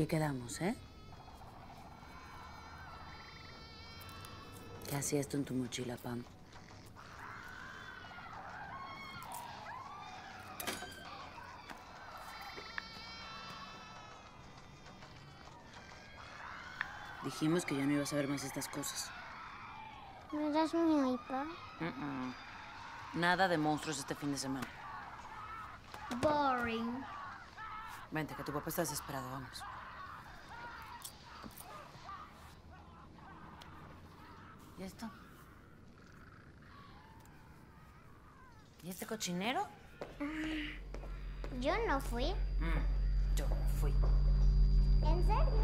quedamos, ¿eh? ¿Qué hacía esto en tu mochila, Pam? Dijimos que ya no ibas a ver más estas cosas. ¿Me das mi iPad? Nada de monstruos este fin de semana. Boring. Vente, que tu papá está desesperado, vamos. ¿Y esto? ¿Y este cochinero? Yo no fui. Yo fui. ¿En serio?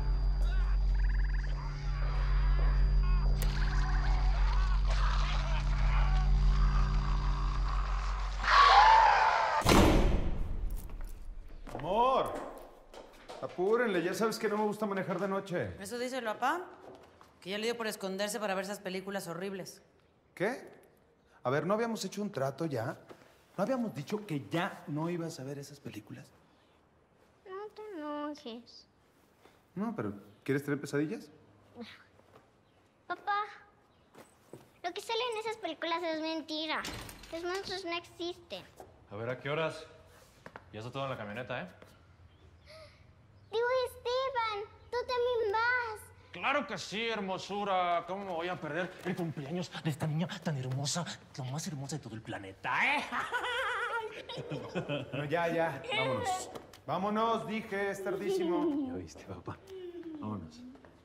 Amor, apúrenle, ya sabes que no me gusta manejar de noche. Eso díselo a Pam, que ya le dio por esconderse para ver esas películas horribles. ¿Qué? A ver, ¿no habíamos hecho un trato ya? ¿No habíamos dicho que ya no ibas a ver esas películas? No te enojes. No, pero ¿quieres tener pesadillas? Papá, lo que sale en esas películas es mentira. Los monstruos no existen. A ver, ¿a qué horas? Ya está todo en la camioneta, ¿eh? Digo, Esteban, tú también vas. ¡Claro que sí, hermosura! ¿Cómo me voy a perder el cumpleaños de esta niña tan hermosa? La más hermosa de todo el planeta, ¿eh? No, ya, vámonos. Vámonos, dije, es tardísimo. ¿Ya oíste, papá? Vámonos.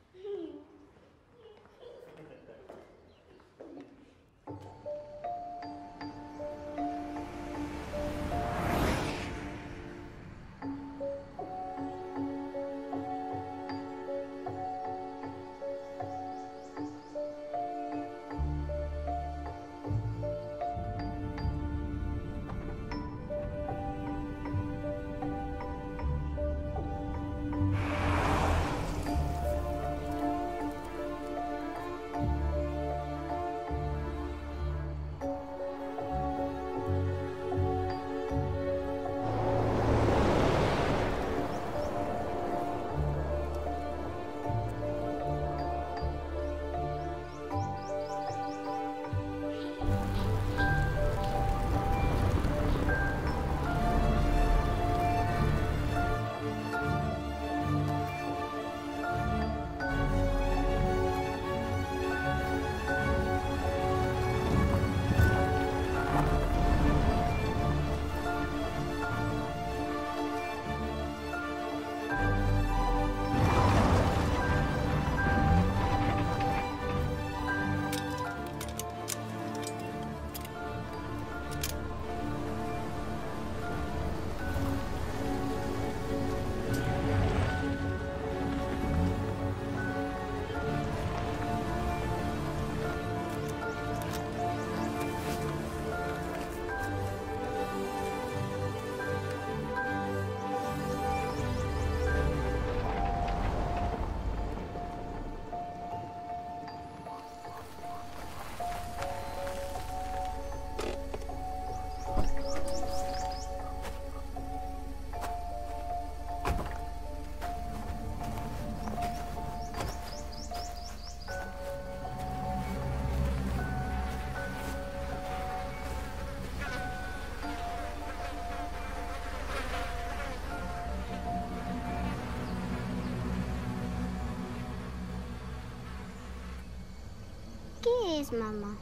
¿Qué es, mamá?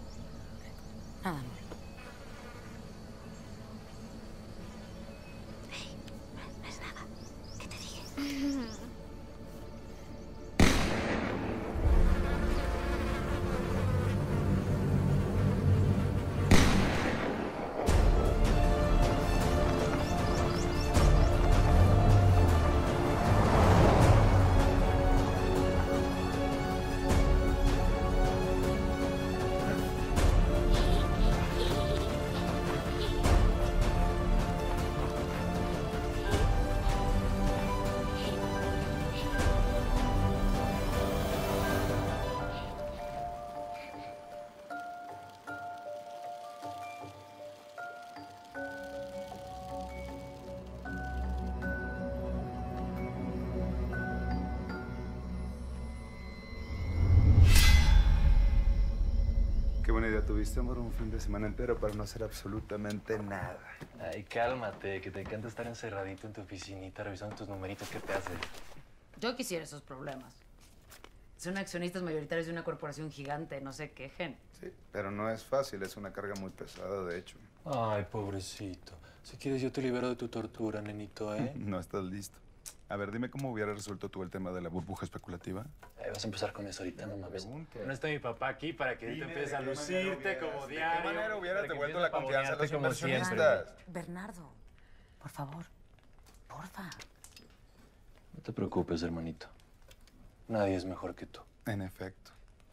Nada, amor. No es nada. ¿Qué te dije? tuviste, amor, un fin de semana entero para no hacer absolutamente nada. Ay, cálmate, que te encanta estar encerradito en tu oficinita revisando tus numeritos. ¿Qué te haces? Yo quisiera esos problemas. Son accionistas mayoritarios de una corporación gigante, no se quejen. Sí, pero no es fácil, es una carga muy pesada, de hecho. Ay, pobrecito. Si quieres, yo te libero de tu tortura, nenito, ¿eh? No estás listo. A ver, dime cómo hubieras resuelto tú el tema de la burbuja especulativa. Ay, vas a empezar con eso ahorita, no mames. Pregunta. No está mi papá aquí para que ahorita empieces a lucirte como diario. ¿De qué manera hubieras para que devuelto empieces la confianza a los pavonearte como siempre. inversionistas? Bernardo, por favor, porfa. No te preocupes, hermanito. Nadie es mejor que tú. En efecto.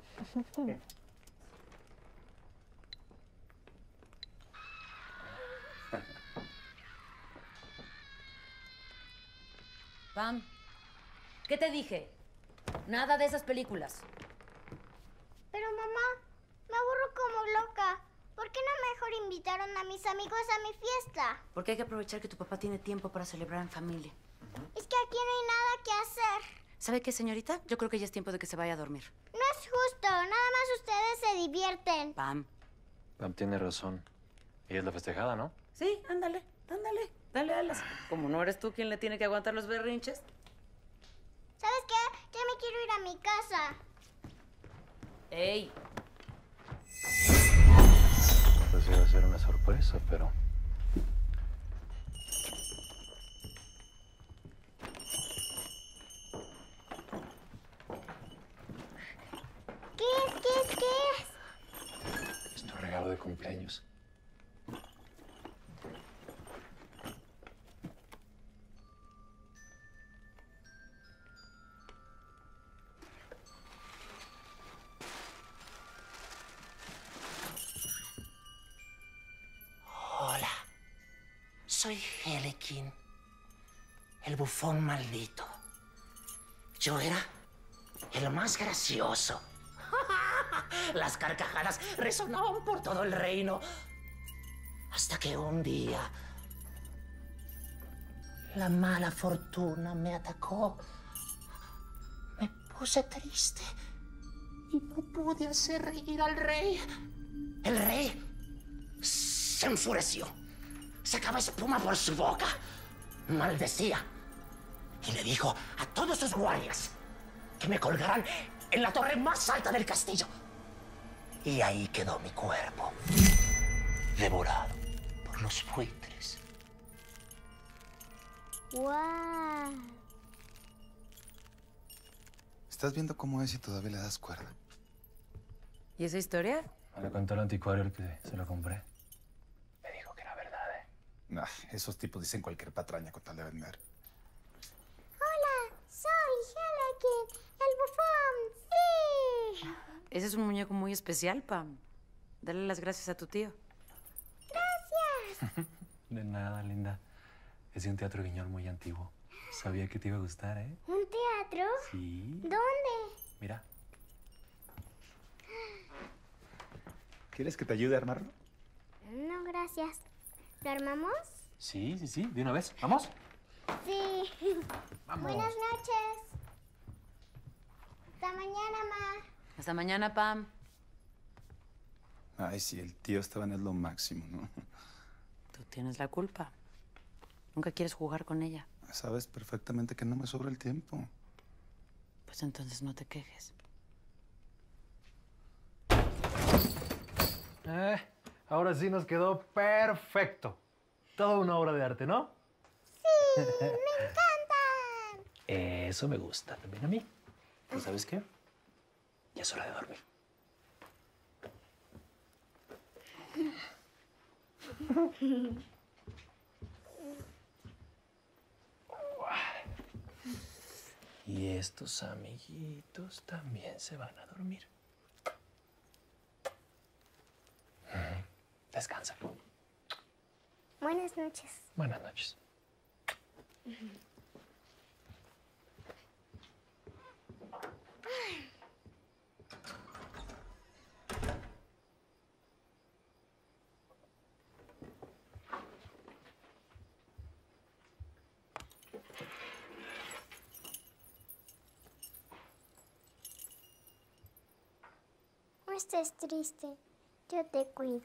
Pam, ¿qué te dije? Nada de esas películas. Pero mamá, me aburro como loca. ¿Por qué no mejor invitaron a mis amigos a mi fiesta? Porque hay que aprovechar que tu papá tiene tiempo para celebrar en familia. Es que aquí no hay nada que hacer. ¿Sabe qué, señorita? Yo creo que ya es tiempo de que se vaya a dormir. No es justo, nada más ustedes se divierten. Pam. Pam tiene razón. Ella es la festejada, ¿no? Sí, ándale, ándale. Dale alas. Como no eres tú quien le tiene que aguantar los berrinches. ¿Sabes qué? Ya me quiero ir a mi casa. ¡Ey! Pues iba a ser una sorpresa, pero... ¿Qué es? Es tu regalo de cumpleaños. Hola, soy Helikin, el bufón maldito. Yo era el más gracioso. Las carcajadas resonaban por todo el reino. Hasta que un día la mala fortuna me atacó. Me puse triste y no pude hacer reír al rey. El rey se enfureció. Sacaba espuma por su boca. Maldecía. Y le dijo a todos sus guardias que me colgaran en la torre más alta del castillo. Y ahí quedó mi cuerpo, devorado por los buitres. ¡Wow! ¿Estás viendo cómo es y todavía le das cuerda? ¿Y esa historia? Me lo contó el anticuario el que se lo compré. Me dijo que era verdad, ¿eh? Nah, esos tipos dicen cualquier patraña con tal de vender. Hola, soy Helikin, el bufón. ¡Sí! Ese es un muñeco muy especial, Pam. Dale las gracias a tu tío. Gracias. De nada, linda. Es de un teatro guiñol muy antiguo. Sabía que te iba a gustar, ¿eh? ¿Un teatro? Sí. ¿Dónde? Mira. ¿Quieres que te ayude a armarlo? No, gracias. ¿Lo armamos? Sí, sí, sí. ¿De una vez? ¿Vamos? Sí. Vamos. Buenas noches. Hasta mañana, Ma. Hasta mañana, Pam. Ay, sí, el tío Esteban es lo máximo, ¿no? Tú tienes la culpa. Nunca quieres jugar con ella. Sabes perfectamente que no me sobra el tiempo. Pues entonces no te quejes. Ahora sí nos quedó perfecto. Toda una obra de arte, ¿no? Sí, me encantan. Eso me gusta también a mí. ¿Tú sabes qué? Ya es hora de dormir. Y estos amiguitos también se van a dormir. Descansa. Buenas noches. Buenas noches. No estés triste. Yo te cuido.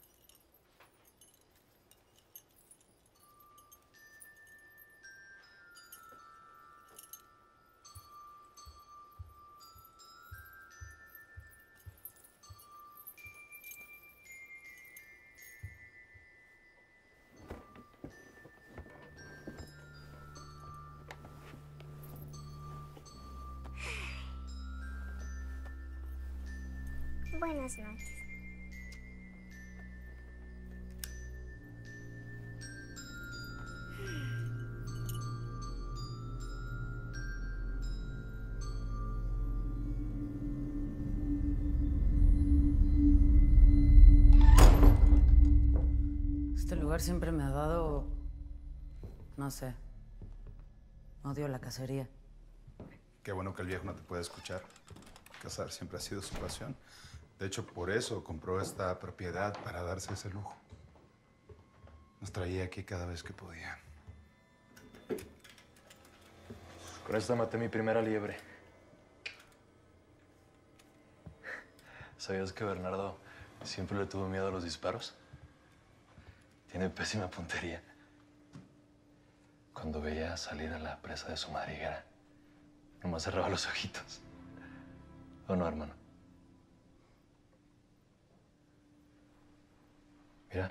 Buenas noches. Este lugar siempre me ha dado... no sé. Odio la cacería. Qué bueno que el viejo no te puede escuchar. Cazar siempre ha sido su pasión. De hecho, por eso compró esta propiedad, para darse ese lujo. Nos traía aquí cada vez que podía. Con esta maté mi primera liebre. ¿Sabías que Bernardo siempre le tuvo miedo a los disparos? Tiene pésima puntería. Cuando veía salir a la presa de su madriguera, nomás cerraba los ojitos. ¿O no, hermano? Mira.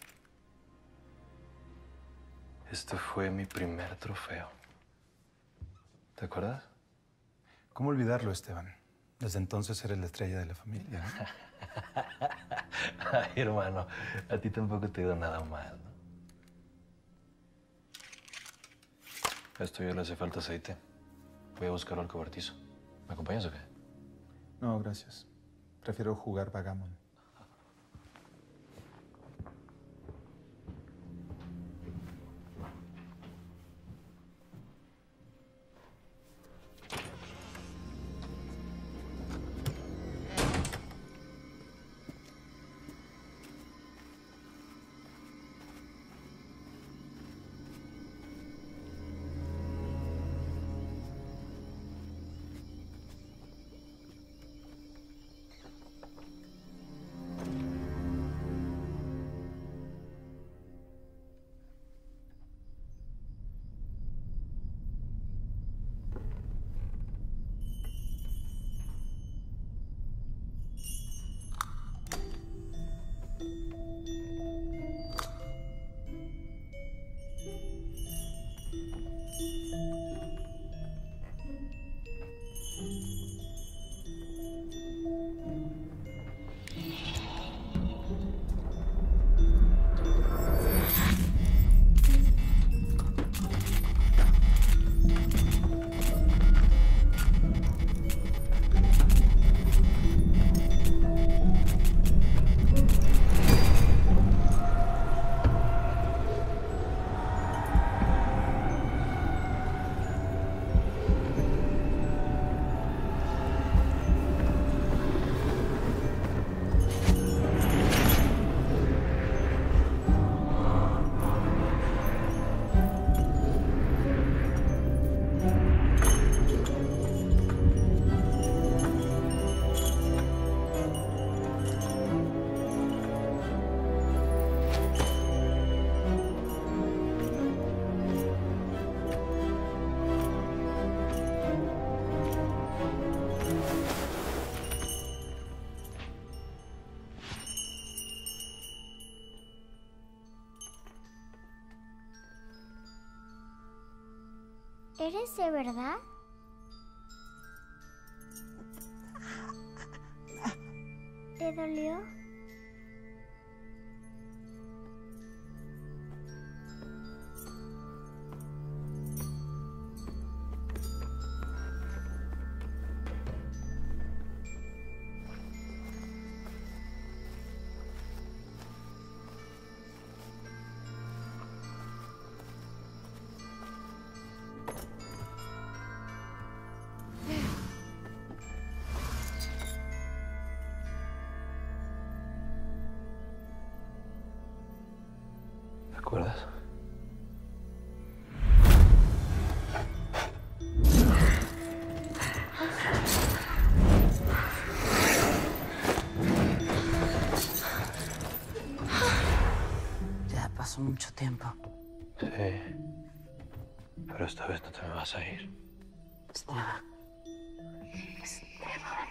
Este fue mi primer trofeo. ¿Te acuerdas? ¿Cómo olvidarlo, Esteban? Desde entonces eres la estrella de la familia, ¿no? Ay, hermano, a ti tampoco te ha ido nada mal, ¿no? A esto ya le hace falta aceite. Voy a buscarlo al cobertizo. ¿Me acompañas o qué? No, gracias. Prefiero jugar Vagamon. ¿Eres de verdad? ¿Te dolió? ¿Te acuerdas? pasó mucho tiempo. Sí. Pero esta vez no te me vas a ir. Esteban. Esteban.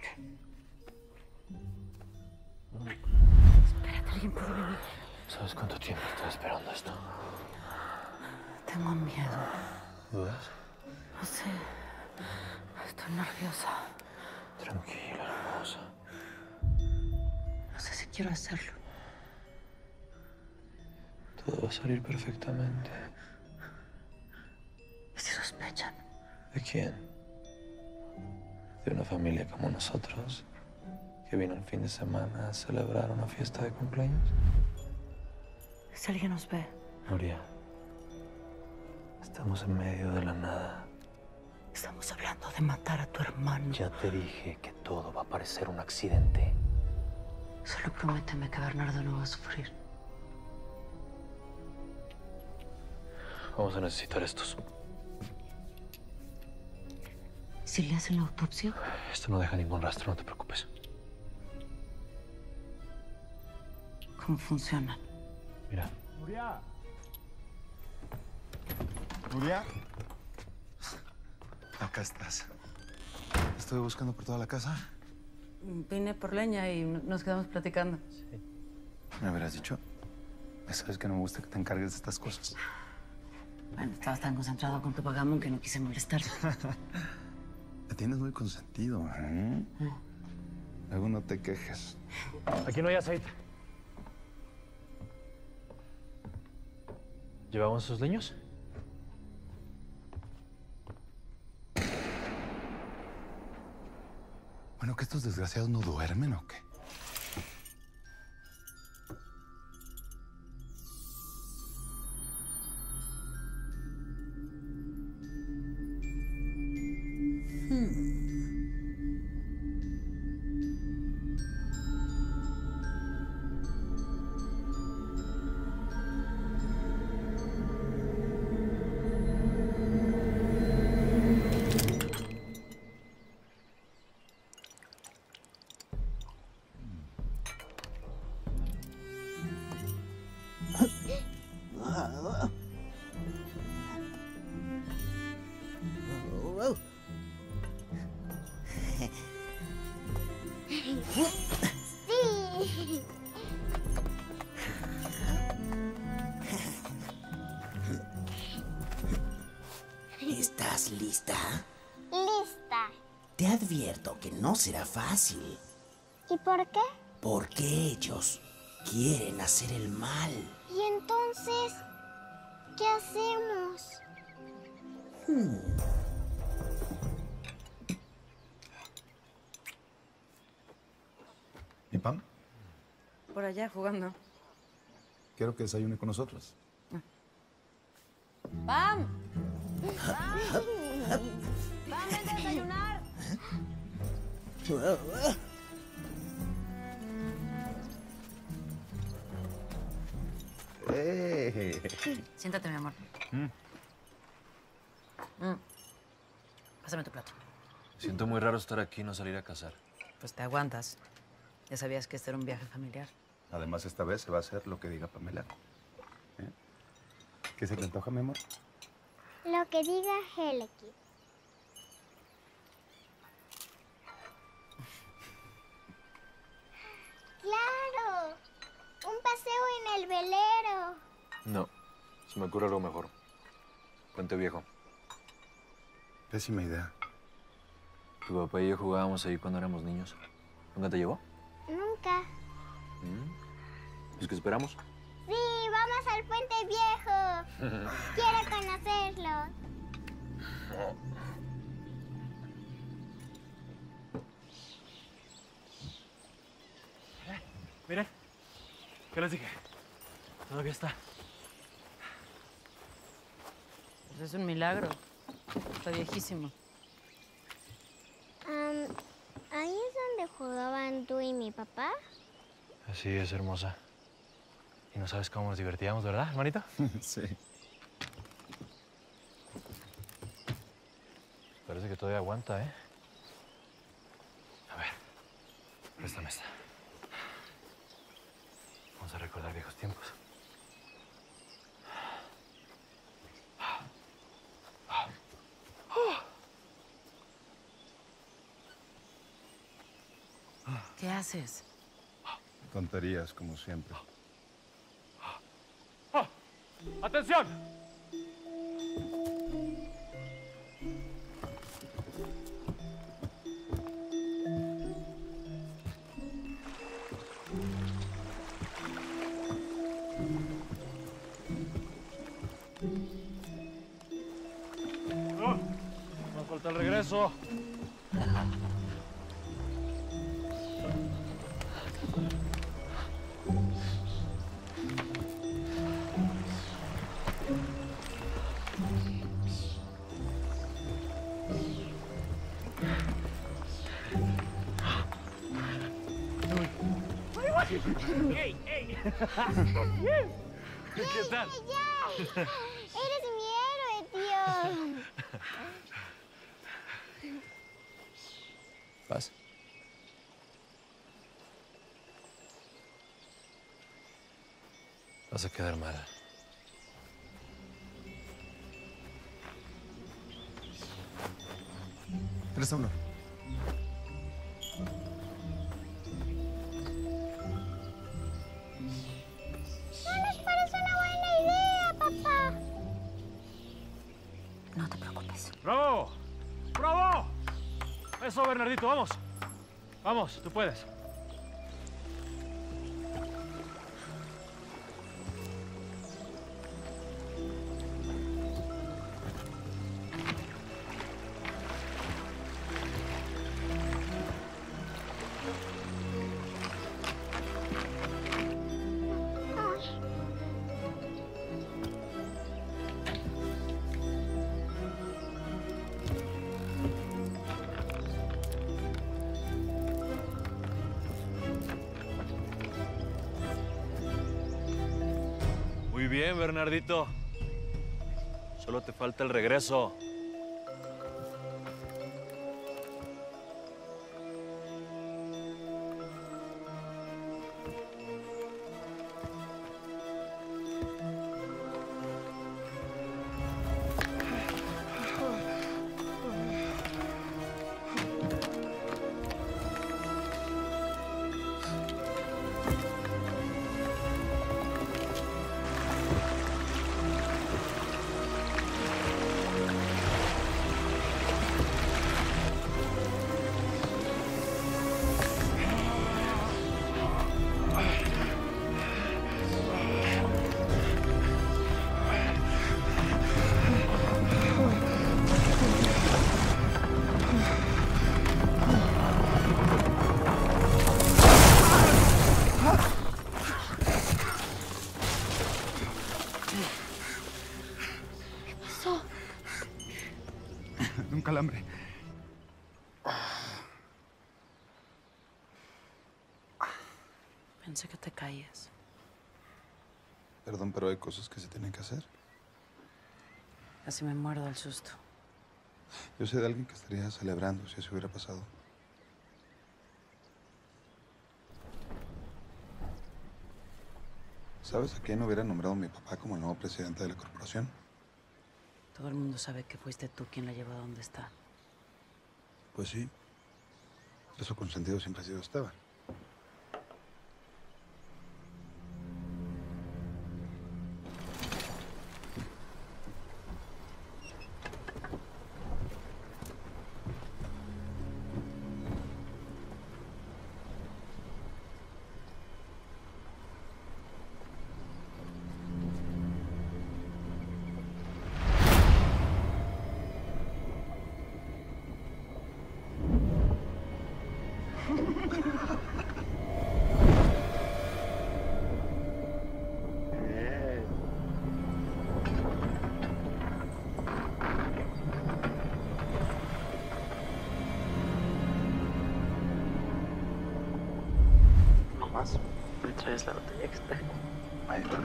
Espérate, alguien puede venir. ¿Sabes cuánto tiempo estoy esperando esto? Tengo miedo. ¿Dudas? No sé. Estoy nerviosa. Tranquila, hermosa. No sé si quiero hacerlo. Todo va a salir perfectamente. ¿Y si sospechan? ¿De quién? De una familia como nosotros, que vino el fin de semana a celebrar una fiesta de cumpleaños. Si alguien nos ve. Nuria, estamos en medio de la nada. Estamos hablando de matar a tu hermano. Ya te dije que todo va a parecer un accidente. Solo prométeme que Bernardo no va a sufrir. Vamos a necesitar estos. Si le hacen la autopsia, Esto no deja ningún rastro, no te preocupes. ¿cómo funcionan? Mira. Nuria. Nuria. Acá estás. Estoy buscando por toda la casa. Vine por leña y nos quedamos platicando. ¿Me hubieras dicho? Ya sabes que no me gusta que te encargues de estas cosas. Bueno, estabas tan concentrado con tu Pagamon que no quise molestarte. Me tienes muy consentido, ¿eh? Luego no te quejes. Aquí no hay aceite. ¿Llevamos esos leños? Bueno, ¿que estos desgraciados no duermen o qué? Sí. ¿Estás lista? Lista. Te advierto que no será fácil, ¿Y por qué? porque ellos quieren hacer el mal. ¿Y entonces qué hacemos? ¿Mi Pam? Por allá jugando. Quiero que desayune con nosotros. ¡Pam! ¡Pam! ¡Pam, vente a desayunar! Siéntate, mi amor. Pásame tu plato. Siento muy raro estar aquí y no salir a cazar. Pues te aguantas. Ya sabías que este era un viaje familiar. Además, esta vez se va a hacer lo que diga Pamela. ¿Eh? ¿Qué se te antoja, mi amor? Lo que diga Heleki. ¡Claro! Un paseo en el velero. No, se me ocurre algo mejor. Puente Viejo. Pésima idea. Tu papá y yo jugábamos ahí cuando éramos niños. ¿Nunca te llevó? Nunca. ¿Es que esperamos? Sí, vamos al puente viejo. Quiero conocerlo. Miren, ¿qué les dije? Todavía está. Pues es un milagro. Está viejísimo. ¿Ahí es donde jugaban tú y mi papá? Así es, hermosa. Y no sabes cómo nos divertíamos, ¿verdad, hermanito? Sí. Parece que todavía aguanta, ¿eh? A ver, préstame esta. Vamos a recordar viejos tiempos. ¿Qué haces? Tonterías, como siempre. ¡Atención! Nos falta el regreso. ¡Ey, ey! ¿Qué tal? ¡Ya! ¡Eres mi héroe, tío! ¿Vas? Vas a quedar mal. 3-1. No nos parece una buena idea, papá. No te preocupes. ¡Bravo! ¡Bravo! Eso, Bernardito, vamos. Vamos, tú puedes. Muy bien, Bernardito. Solo te falta el regreso. Un calambre. Pensé que te caías. Perdón, pero hay cosas que se tienen que hacer. Casi me muero del susto. Yo sé de alguien que estaría celebrando si eso hubiera pasado. ¿Sabes a quién hubiera nombrado mi papá como el nuevo presidente de la corporación? Todo el mundo sabe que fuiste tú quien la llevó a donde está. Pues sí. Eso consentido siempre ha sido Esteban. ¿Más? ¿Me traes la botella extra? Ahí está.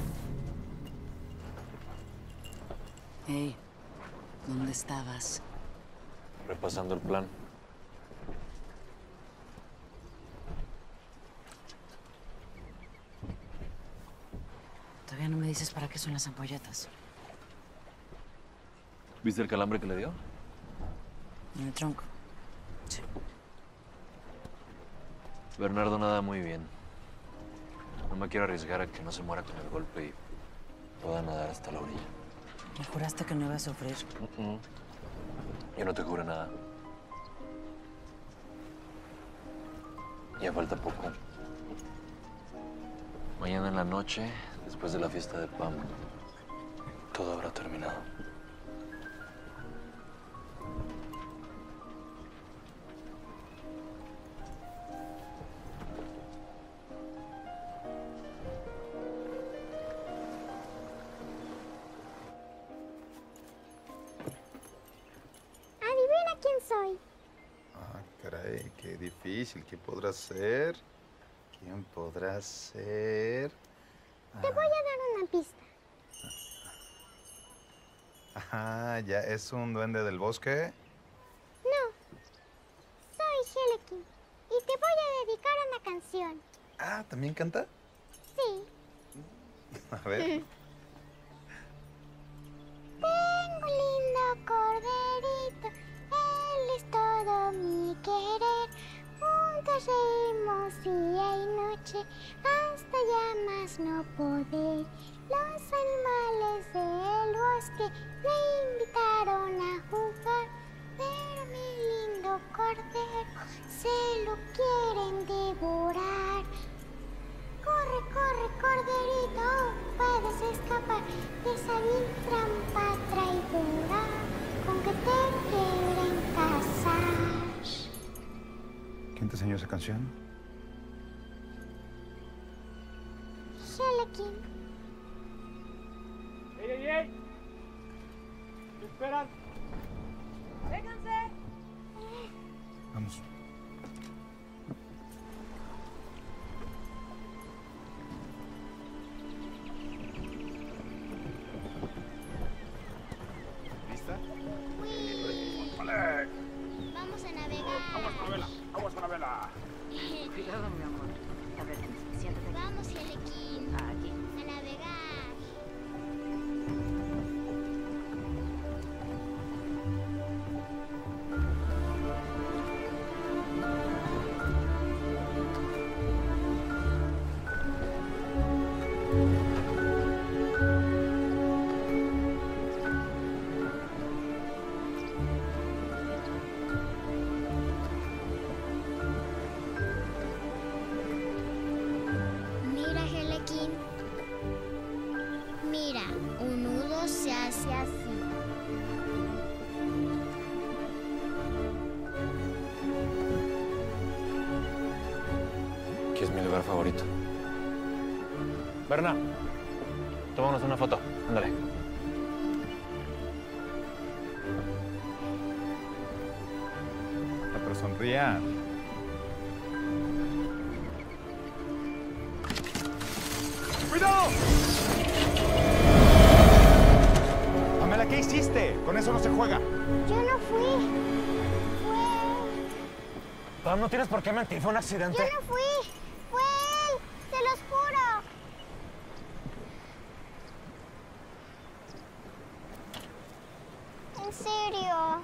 Hey, ¿dónde estabas? pasando el plan. Todavía no me dices para qué son las ampolletas. ¿Viste el calambre que le dio? En el tronco. Sí. Bernardo nada muy bien. No me quiero arriesgar a que no se muera con el golpe y pueda nadar hasta la orilla. Me juraste que no iba a sufrir. Yo no te juro nada. Ya falta poco. Mañana en la noche, después de la fiesta de Pam, todo habrá terminado. Adivina quién soy. Ah, caray, qué difícil. ¿Quién podrá ser? ¿Quién podrá ser? Te voy a dar una pista. Ajá, ya es un duende del bosque. No, soy Helekin y te voy a dedicar una canción. Ah, ¿también canta? Sí. A ver. Tengo un lindo corderito, él es todo mi querer. Juntos reímos día y noche, hasta ya más no poder. Los animales del bosque me invitaron a jugar, pero mi lindo cordero se lo quieren devorar. Corre, corre, corderito, puedes escapar de esa vil trampa traidora con que te quieren casar. ¿Quién te enseñó esa canción? Helekin. ¡Ey, ey, ey! ¿Me esperan? ¡Vénganse! Vamos. ¿Lista? Vamos a navegar. ¡Vamos, Anabela! Cuidado, mi amor. A ver, siéntate. Vamos, Helekin. Aquí. A navegar. Mira, Helekin. Mira, un nudo se hace así. Aquí es mi lugar favorito. Berna, tomámonos una foto. Ándale. Pero sonría. ¡Cuidado! Pamela, ¿qué hiciste? Con eso no se juega. Yo no fui. Pam, no tienes por qué mentir, fue un accidente. Yo no fui. Fue él. Se los juro. En serio.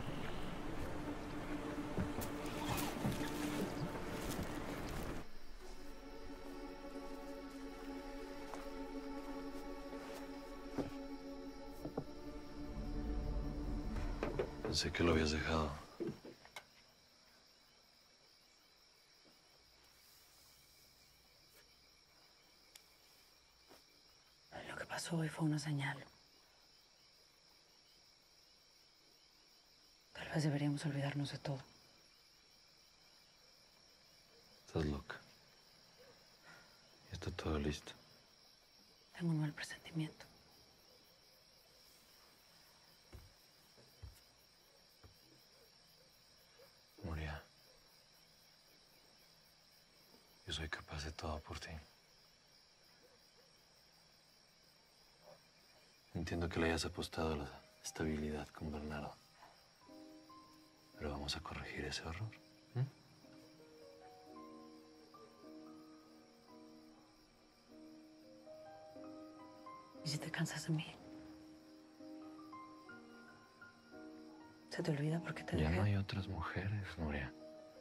Pensé que lo habías dejado. Lo que pasó hoy fue una señal. Tal vez deberíamos olvidarnos de todo. Estás loca. Ya está todo listo. Tengo un mal presentimiento. Moria. Yo soy capaz de todo por ti. Entiendo que le hayas apostado a la estabilidad con Bernardo. Pero vamos a corregir ese horror. ¿Y si te cansas de mí? ¿Se te olvida por qué te Ya dejé? no hay otras mujeres, Nuria.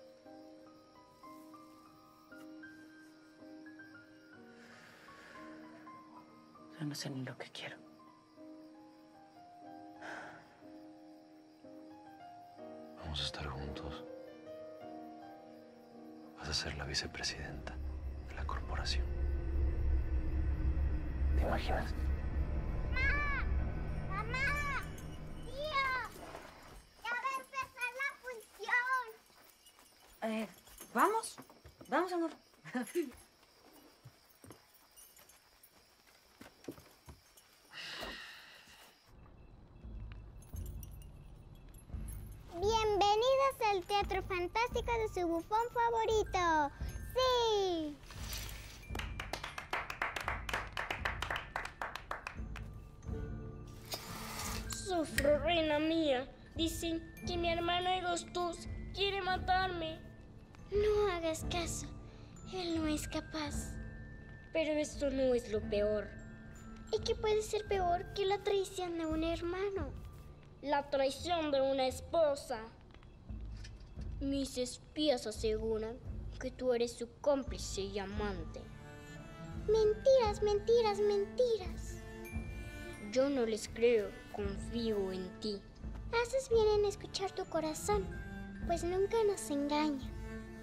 Yo no sé ni lo que quiero. Vamos a estar juntos. Vas a ser la vicepresidenta de la corporación. ¿Te imaginas? ¡Mamá! ¡Tío! ¡Ya va a empezar la función! ¿Vamos? Vamos, amor. Bienvenidos al Teatro Fantástico de su bufón favorito. ¡Sí! Sufro, reina mía. Dicen que mi hermano Agustus quiere matarme. No hagas caso. Él no es capaz. Pero esto no es lo peor. ¿Y qué puede ser peor que la traición de un hermano? La traición de una esposa. Mis espías aseguran que tú eres su cómplice y amante. Mentiras, mentiras, mentiras. Yo no les creo, confío en ti. Haces bien en escuchar tu corazón, pues nunca nos engaña.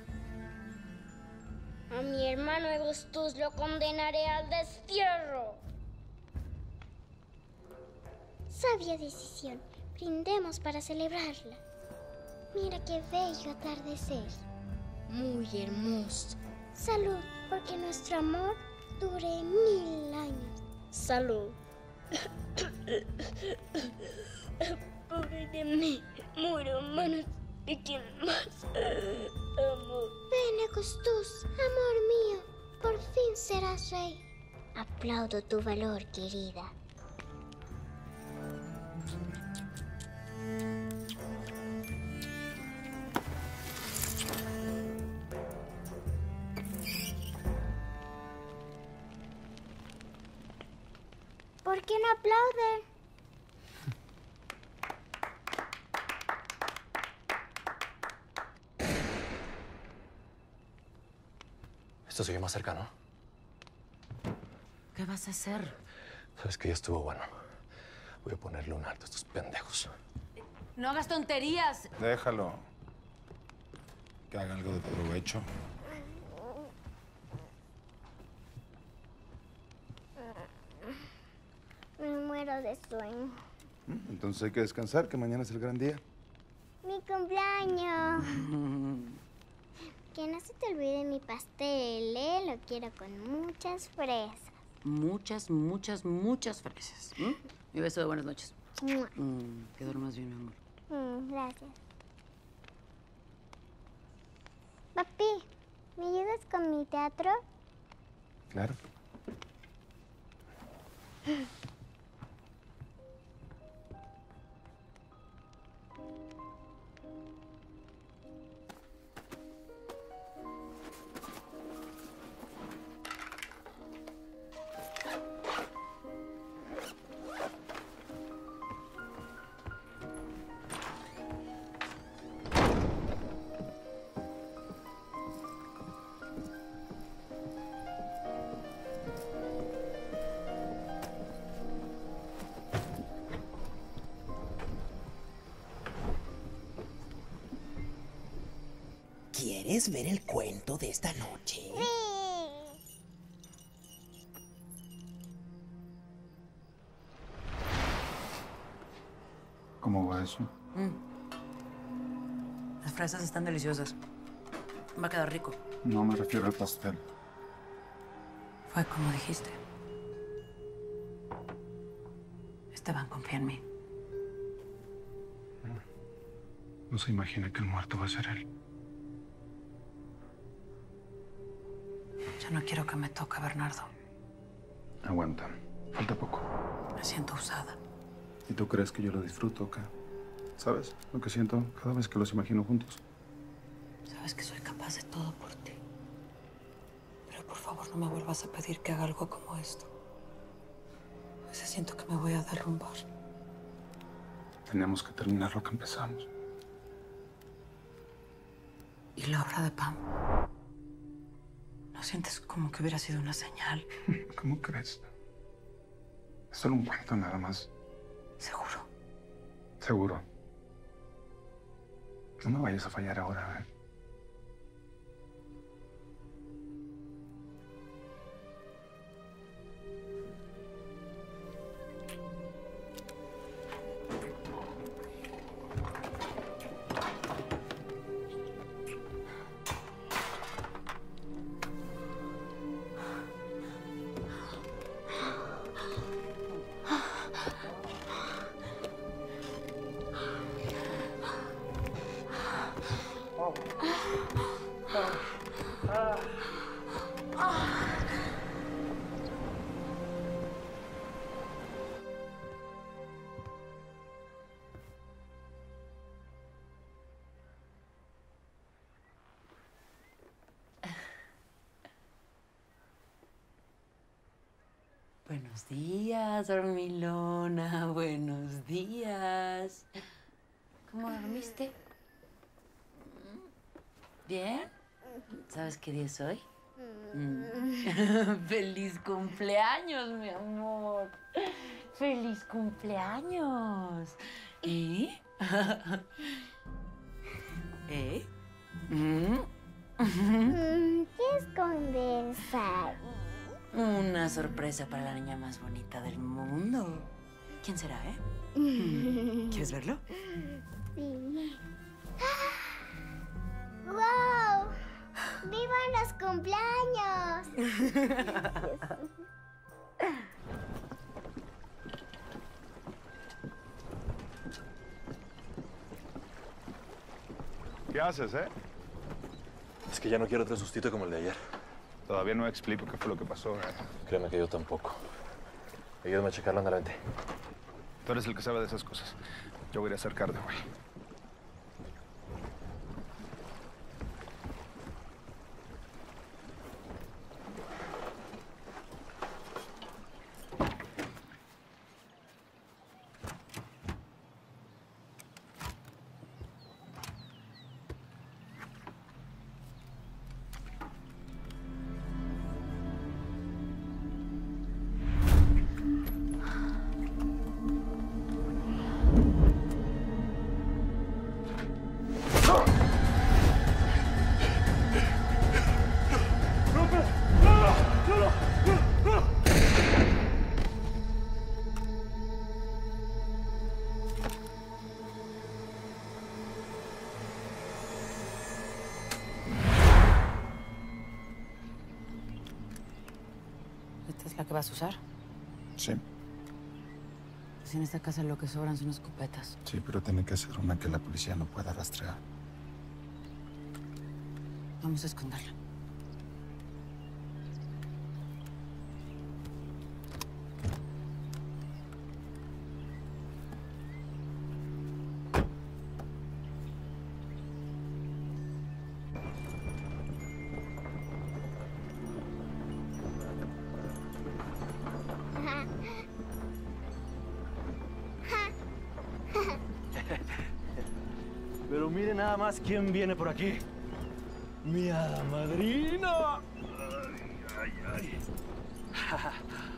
A mi hermano Agustus lo condenaré al destierro. Sabia decisión. Brindemos para celebrarla. Mira qué bello atardecer. Muy hermoso. Salud, porque nuestro amor dure 1000 años. Salud. Pobre de mí, muero en manos de quien más amo. Ven, Agustus, amor mío, por fin serás rey. Aplaudo tu valor, querida. ¿Por qué no aplaude? Esto se oye más cercano. ¿Qué vas a hacer? Sabes que ya estuvo bueno. Voy a ponerle un alto a estos pendejos. No hagas tonterías. Déjalo. Que haga algo de provecho. Me muero de sueño. Entonces hay que descansar, que mañana es el gran día. Mi cumpleaños. Que no se te olvide mi pastel, ¿eh? Lo quiero con muchas fresas. Muchas, muchas, muchas fresas. Mi beso de buenas noches. ¡Mua! Que duermas bien, mi amor. Gracias. Papi, ¿me ayudas con mi teatro? Claro. ¿Quieres ver el cuento de esta noche? ¿Cómo va eso? Las fresas están deliciosas. Va a quedar rico. No me refiero al pastel. Fue como dijiste. Esteban, confía en mí. No se imagina que el muerto va a ser él. Ya no quiero que me toque, Bernardo. Aguanta. Falta poco. Me siento usada. ¿Y tú crees que yo lo disfruto acá? ¿Sabes lo que siento cada vez que los imagino juntos? Sabes que soy capaz de todo por ti. Pero por favor, no me vuelvas a pedir que haga algo como esto. A veces siento que me voy a derrumbar. Teníamos que terminar lo que empezamos. ¿Y la obra de Pam? ¿No sientes como que hubiera sido una señal? ¿Cómo crees? Es solo un cuento nada más. ¿Seguro? Seguro. No me vayas a fallar ahora, ¿eh? Buenos días, dormilona. Buenos días. ¿Cómo dormiste? ¿Bien? ¿Sabes qué día es hoy? ¡Feliz cumpleaños, mi amor! ¡Feliz cumpleaños! ¿Y? ¿Eh? ¿Qué escondes ahí? Una sorpresa para la niña más bonita del mundo. ¿Quién será, ¿Quieres verlo? Sí. ¡Wow! ¡Vivan los cumpleaños! ¿Qué haces, Es que ya no quiero otro sustito como el de ayer. Todavía no explico qué fue lo que pasó, ¿eh? Créeme que yo tampoco. Ayúdame a checarlo, anda, vente. Tú eres el que sabe de esas cosas. Yo voy a ir a acercar de güey. ¿Esta es la que vas a usar? Sí. Pues en esta casa lo que sobran son escopetas. Sí, pero tiene que ser una que la policía no pueda rastrear. Vamos a esconderla. Pero mire nada más quién viene por aquí. ¡Mi hada madrina! Ay, ay, ay.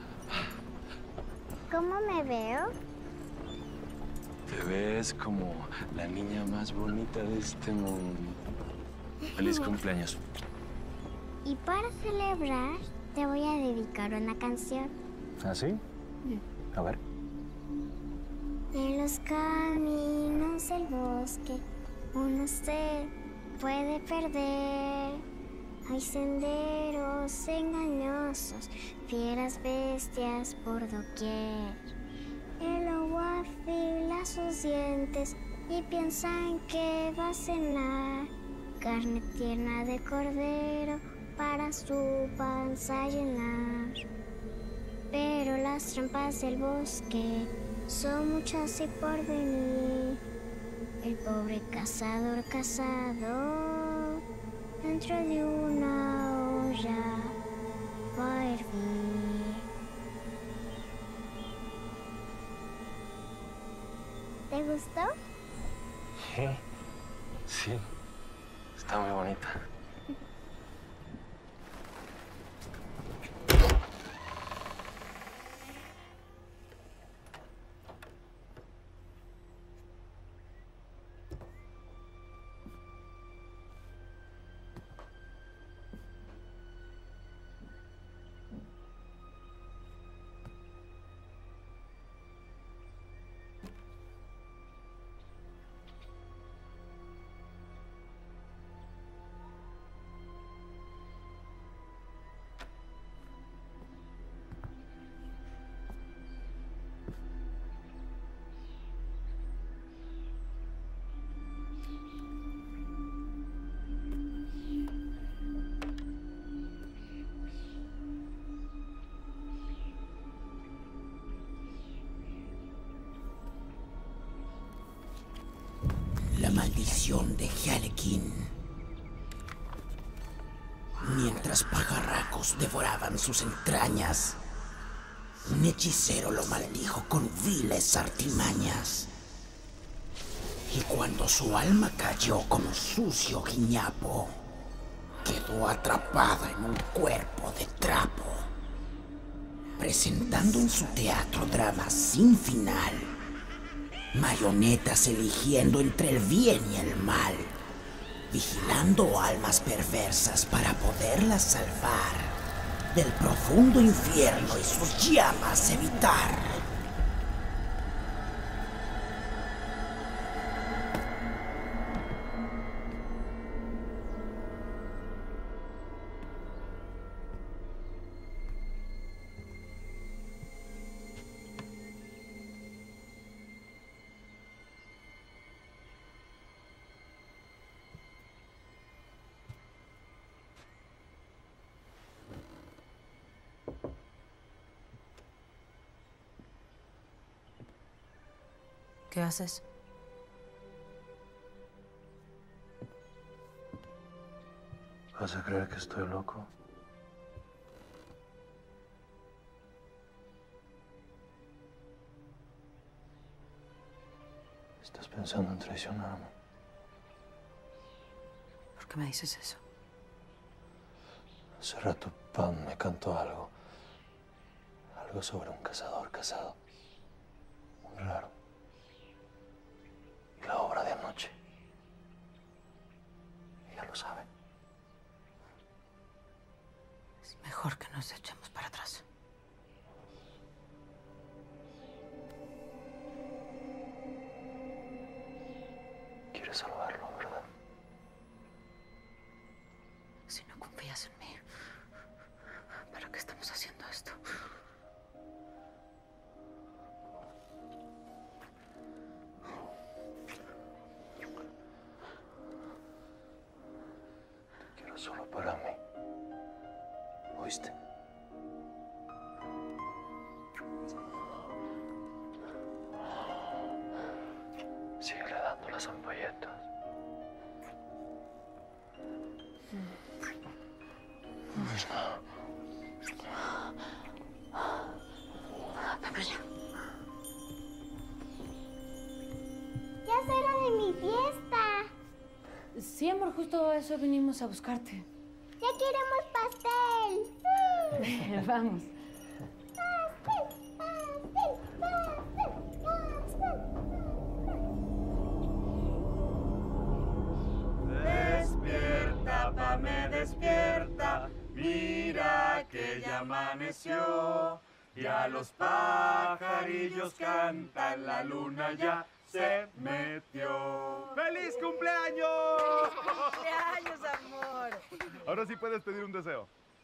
¿Cómo me veo? Te ves como la niña más bonita de este mundo. Feliz cumpleaños. Y para celebrar, te voy a dedicar una canción. ¿Ah, sí? A ver. En los caminos del bosque uno se puede perder. Hay senderos engañosos, fieras bestias por doquier. El lobo afila sus dientes y piensa en que va a cenar carne tierna de cordero para su panza llenar. Pero las trampas del bosque son muchas y por venir. El pobre cazador cazado dentro de una olla va a hervir. ¿Te gustó? Sí, está muy bonita. La maldición de Harlequin. Mientras pajarracos devoraban sus entrañas, un hechicero lo maldijo con viles artimañas. Y cuando su alma cayó como sucio guiñapo, quedó atrapada en un cuerpo de trapo, presentando en su teatro dramas sin final. Marionetas eligiendo entre el bien y el mal, vigilando almas perversas para poderlas salvar del profundo infierno y sus llamas evitar. ¿Qué haces? ¿Vas a creer que estoy loco? ¿Estás pensando en traicionarme? ¿Por qué me dices eso? Hace rato Pan me cantó algo. Algo sobre un cazador casado. Muy raro. Y la obra de anoche. Ella lo sabe. Es mejor que nos echemos para atrás. Quieres salvarlo, ¿verdad? Si no confías en mí, ¿para qué estamos haciendo esto? Te quiero solo para mí. ¿Oíste? Síguele dando las ampolletas. Ya es hora de mi fiesta. Sí, amor, justo a eso vinimos a buscarte. Ya queremos pastel. Vamos. Despierta, Pame, despierta, mira que ya amaneció, ya los pajarillos cantan, la luna ya se metió. ¡Feliz cumpleaños! ¡Cumpleaños, amor! Ahora sí puedes pedir un deseo.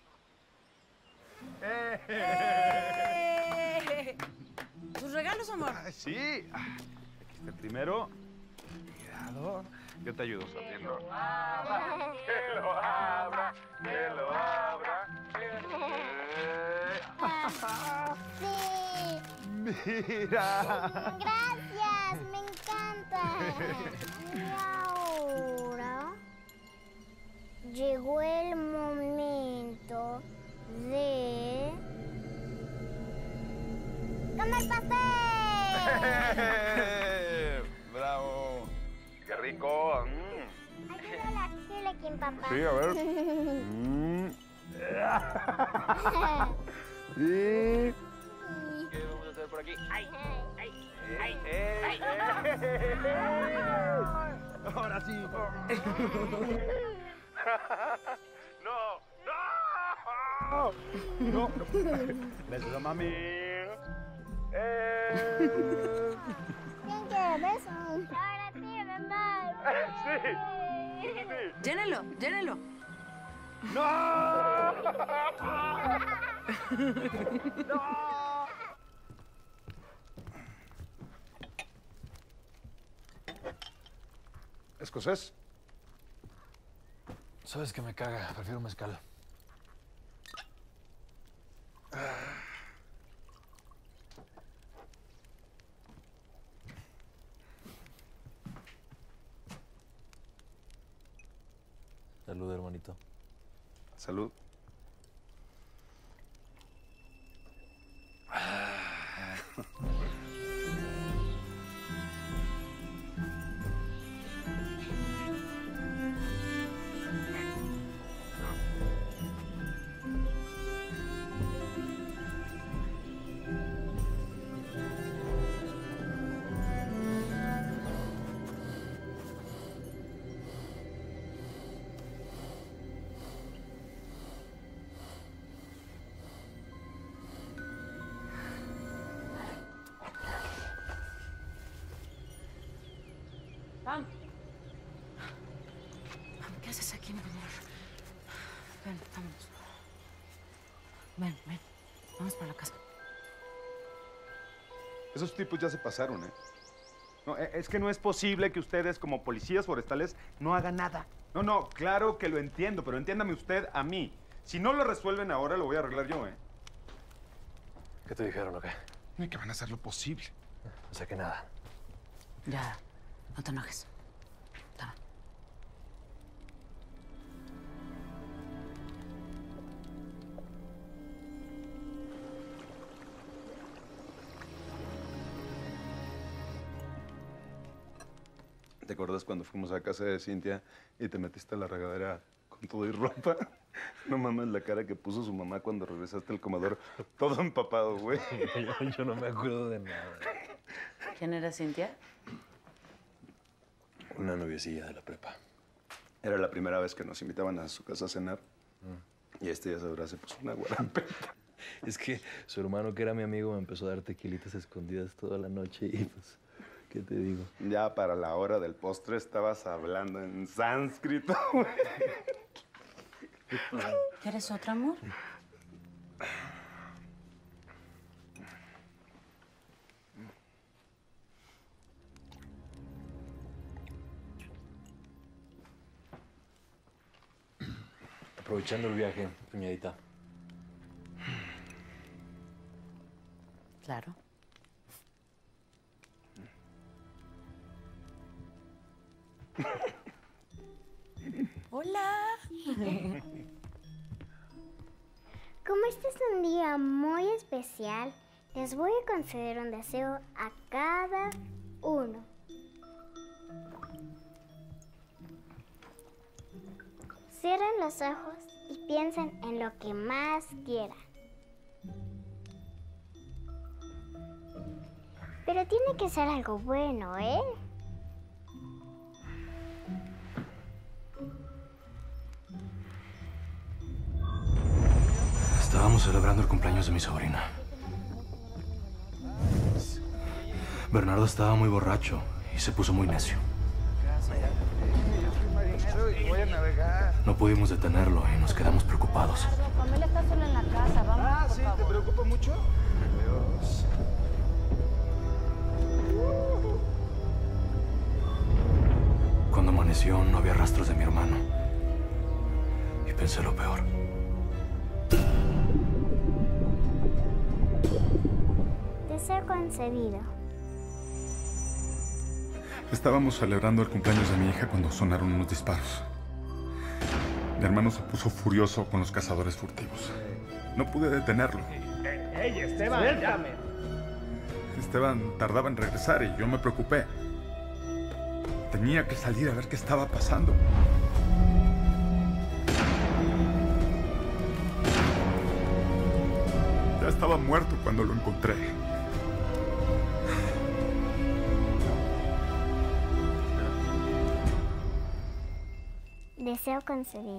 ¿Tus regalos, amor? Sí. Aquí está el primero. Cuidado. Yo te ayudo a abrirlo. Que lo abra, que lo abra. Sí. Mira. Gracias, me encanta. Y ahora llegó el momento de comer pastel. ¡Bravo! ¡Qué rico! Ayuda a la Helekin, papá. Sí, a ver. Sí. ¿Qué vamos a hacer por aquí? ¡Ay! ¡Ay! ¡Ay! ¡Ay! Ahora sí. No, no. No. Besos a mami. ¿Quién quiere beso? Ahora tiene más. Sí. Llénelo, llénelo. ¡No! ¡No! ¿Escocés? Sabes que me caga, prefiero mezcal. Salud, hermanito. Salud. Pam. ¿Qué haces aquí, mi amor? Ven, vámonos. Ven, ven. Vamos para la casa. Esos tipos ya se pasaron, ¿eh? No, es que no es posible que ustedes, como policías forestales, no hagan nada. No, no, claro que lo entiendo, pero entiéndame usted a mí. Si no lo resuelven ahora, lo voy a arreglar yo, ¿eh? ¿Qué te dijeron o qué? Que van a hacer lo posible. No sé qué nada. Ya, no te enojes. Toma. ¿Te acuerdas cuando fuimos a casa de Cintia y te metiste a la regadera con todo y ropa? No mames la cara que puso su mamá cuando regresaste al comedor, todo empapado, güey. Yo no me acuerdo de nada. ¿Quién era Cintia? Una noviecilla de la prepa. Era la primera vez que nos invitaban a su casa a cenar. Y ya sabrás, se puso una guarampeta. Es que su hermano, que era mi amigo, me empezó a dar tequilitas escondidas toda la noche y pues, ¿qué te digo? Ya para la hora del postre estabas hablando en sánscrito, güey. ¿Quieres otro, amor? Aprovechando el viaje, cuñadita. Claro. Hola. Como este es un día muy especial, les voy a conceder un deseo a cada uno. Cierren los ojos y piensen en lo que más quieran. Pero tiene que ser algo bueno, ¿eh? Estábamos celebrando el cumpleaños de mi sobrina. Bernardo estaba muy borracho y se puso muy necio. Voy a navegar. No pudimos detenerlo y nos quedamos preocupados. Pamela está sola en la casa, vamos. Sí, ¿te preocupa mucho? Dios. Cuando amaneció no había rastros de mi hermano. Y pensé lo peor. Deseo concedido. Estábamos celebrando el cumpleaños de mi hija cuando sonaron unos disparos. Mi hermano se puso furioso con los cazadores furtivos. No pude detenerlo. ¡Ey, Esteban! ¡Suéltame! Esteban tardaba en regresar y yo me preocupé. Tenía que salir a ver qué estaba pasando. Ya estaba muerto cuando lo encontré. Deseo concedido.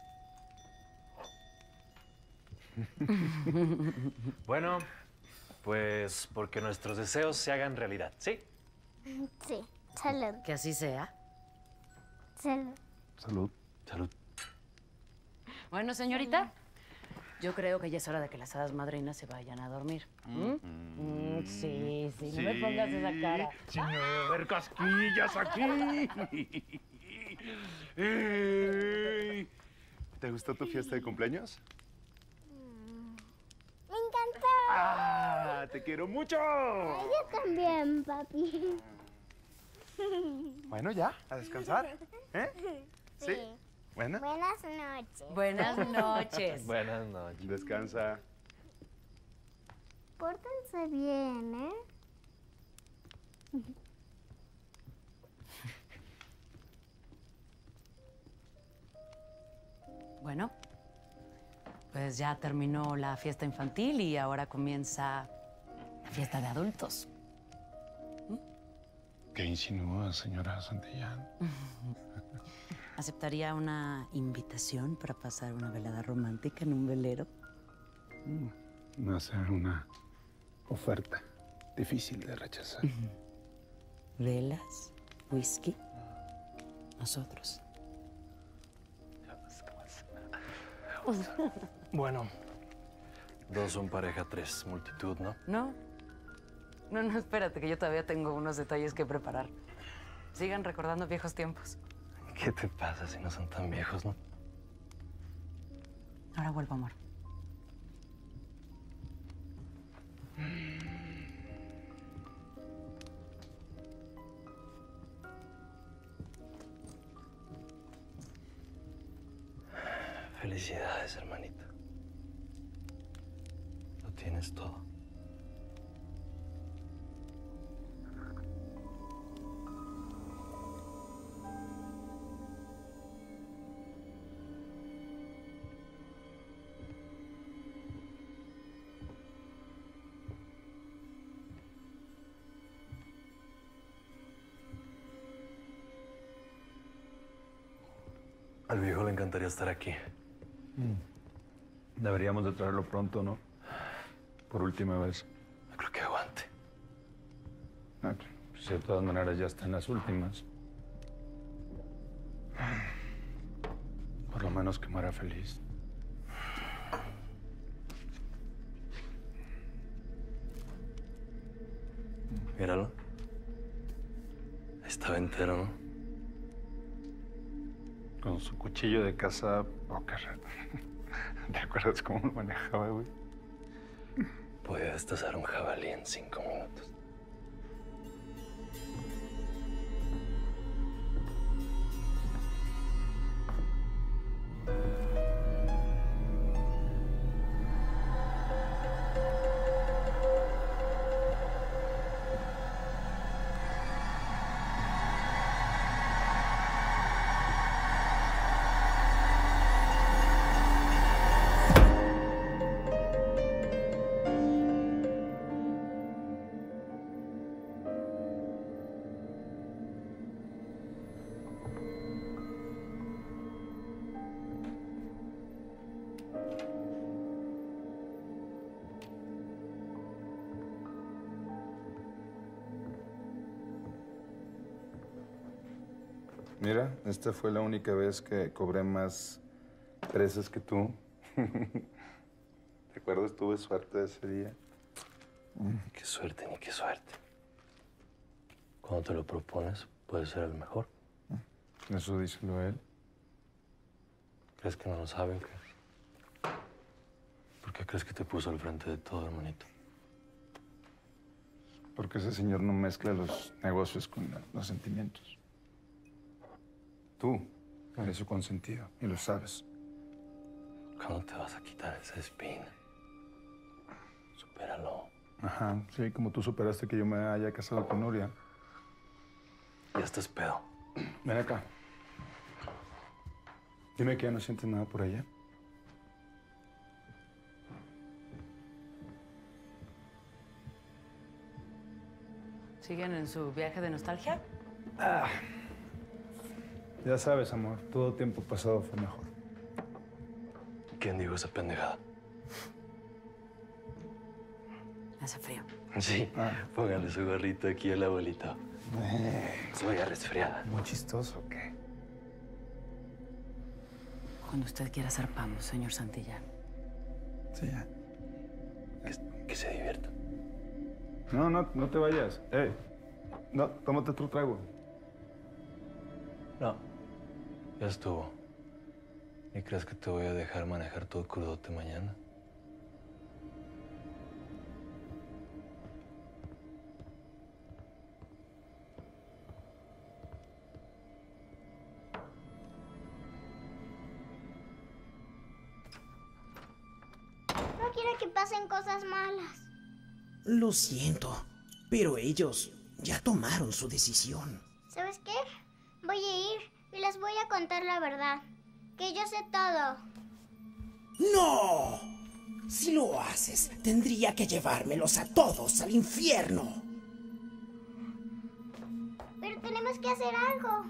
Bueno, pues porque nuestros deseos se hagan realidad, ¿sí? Sí, salud. Que así sea. Salud. Salud. Salud. Bueno, señorita, yo creo que ya es hora de que las hadas madrinas se vayan a dormir. Sí, no me pongas esa cara. Sin ver casquillas aquí. ¿Te gustó tu fiesta de cumpleaños? Me encantó. ¡Ah! ¡Te quiero mucho! Ay, yo también, papi. Bueno, ya, a descansar. ¿Eh? ¿Sí? Bueno. Buenas noches. Buenas noches. Buenas noches. Descansa. Pórtense bien, ¿eh? Bueno, pues ya terminó la fiesta infantil y ahora comienza la fiesta de adultos. ¿Qué insinúa, señora Santillán? ¿Aceptaría una invitación para pasar una velada romántica en un velero? Va a ser una oferta difícil de rechazar. ¿Velas? ¿Whisky? Nosotros. Bueno, 2 son pareja, 3 multitud, ¿no? No, espérate, que yo todavía tengo unos detalles que preparar. Sigan recordando viejos tiempos. ¿Qué te pasa si no son tan viejos, no? Ahora vuelvo, amor. Felicidades, hermanita. Lo tienes todo. Al viejo le encantaría estar aquí. Deberíamos de traerlo pronto, ¿no? Por última vez. No creo que aguante. Pues de todas maneras ya está en las últimas. Por lo menos que muera feliz. Míralo. Estaba entero, ¿no? Con su cuchillo de caza, poker. ¿Te acuerdas cómo lo manejaba, güey? Podía destazar un jabalí en 5 minutos. Mira, esta fue la única vez que cobré más presas que tú. ¿Te acuerdas? Tuve suerte ese día. Qué suerte, ni qué suerte. Cuando te lo propones, puede ser el mejor. Eso díselo a él. ¿Crees que no lo sabe o qué? ¿Por qué crees que te puso al frente de todo, hermanito? Porque ese señor no mezcla los negocios con los sentimientos. Tú eres su consentido y lo sabes. ¿Cuándo te vas a quitar esa espina? Supéralo. Ajá, sí, como tú superaste que yo me haya casado con Nuria. Ya estás pedo. Ven acá. Dime que ya no sientes nada por ella. ¿Siguen en su viaje de nostalgia? Ya sabes, amor, todo tiempo pasado fue mejor. ¿Quién dijo esa pendejada? Hace frío. Sí, póngale su gorrito aquí al abuelito. Se vaya resfriada. Muy chistoso, ¿o qué? Cuando usted quiera zarpamos, señor Santillán. Sí, ya. Que se divierta. No te vayas. No, tómate otro trago. No, ya estuvo. ¿Y crees que te voy a dejar manejar todo crudote mañana? No quiero que pasen cosas malas. Lo siento, pero ellos ya tomaron su decisión. ¿Sabes qué? Voy a ir y les voy a contar la verdad. Que yo sé todo. ¡No! Si lo haces, tendría que llevármelos a todos al infierno. Pero tenemos que hacer algo.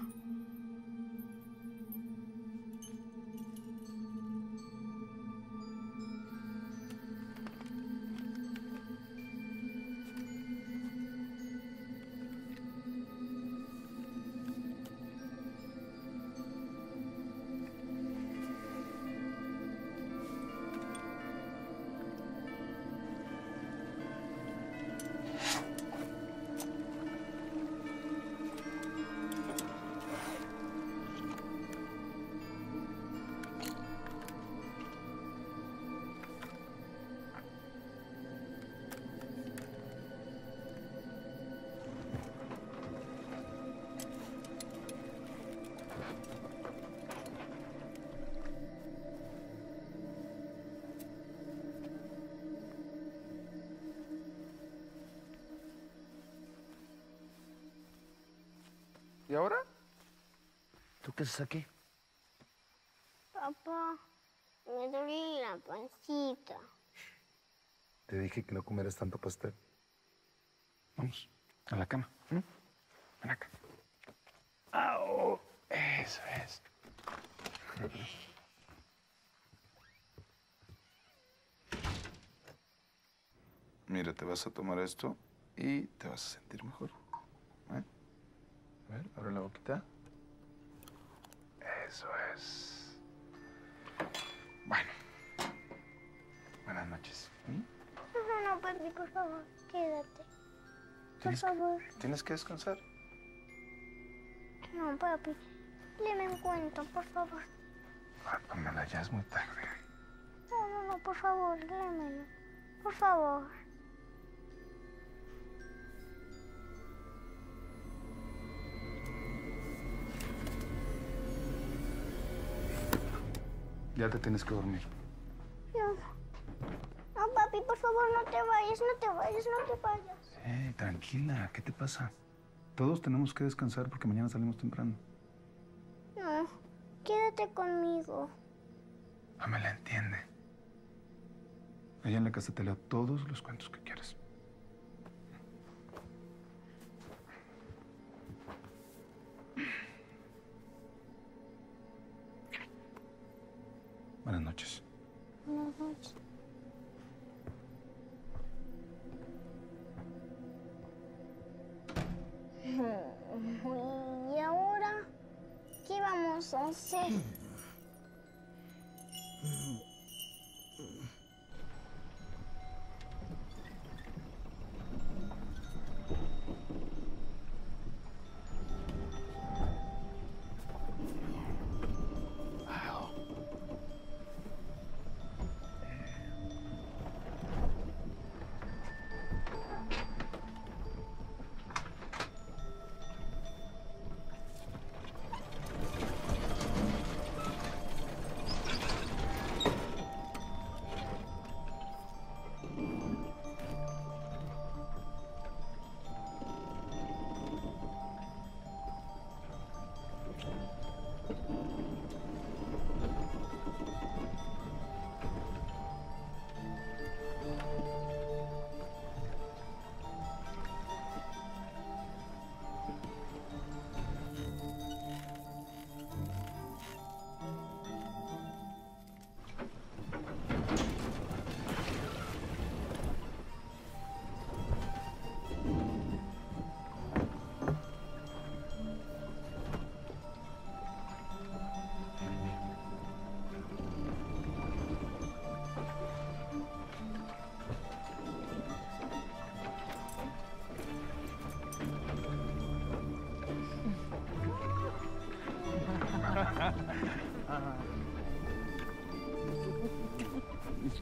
¿Y ahora? ¿Tú qué haces aquí? Papá, me duele la pancita. Te dije que no comieras tanto pastel. Vamos, a la cama. Ven acá. ¡Au! Eso es. Mira, te vas a tomar esto y te vas a sentir mejor. A ver, abre la boquita. Eso es. Bueno. Buenas noches. No, papi, por favor, quédate. Por favor. ¿Tienes que descansar? No, papi, léeme un cuento, por favor. Pamela, ya es muy tarde. No, por favor, léemelo. Por favor. Ya te tienes que dormir. No, papi, por favor, no te vayas, no te vayas, no te vayas. Tranquila, ¿qué te pasa? Todos tenemos que descansar porque mañana salimos temprano. No, quédate conmigo. Pamela, entiende. Allá en la casa te leo todos los cuentos que quieras. Buenas noches. Buenas noches. ¿Y ahora qué vamos a hacer?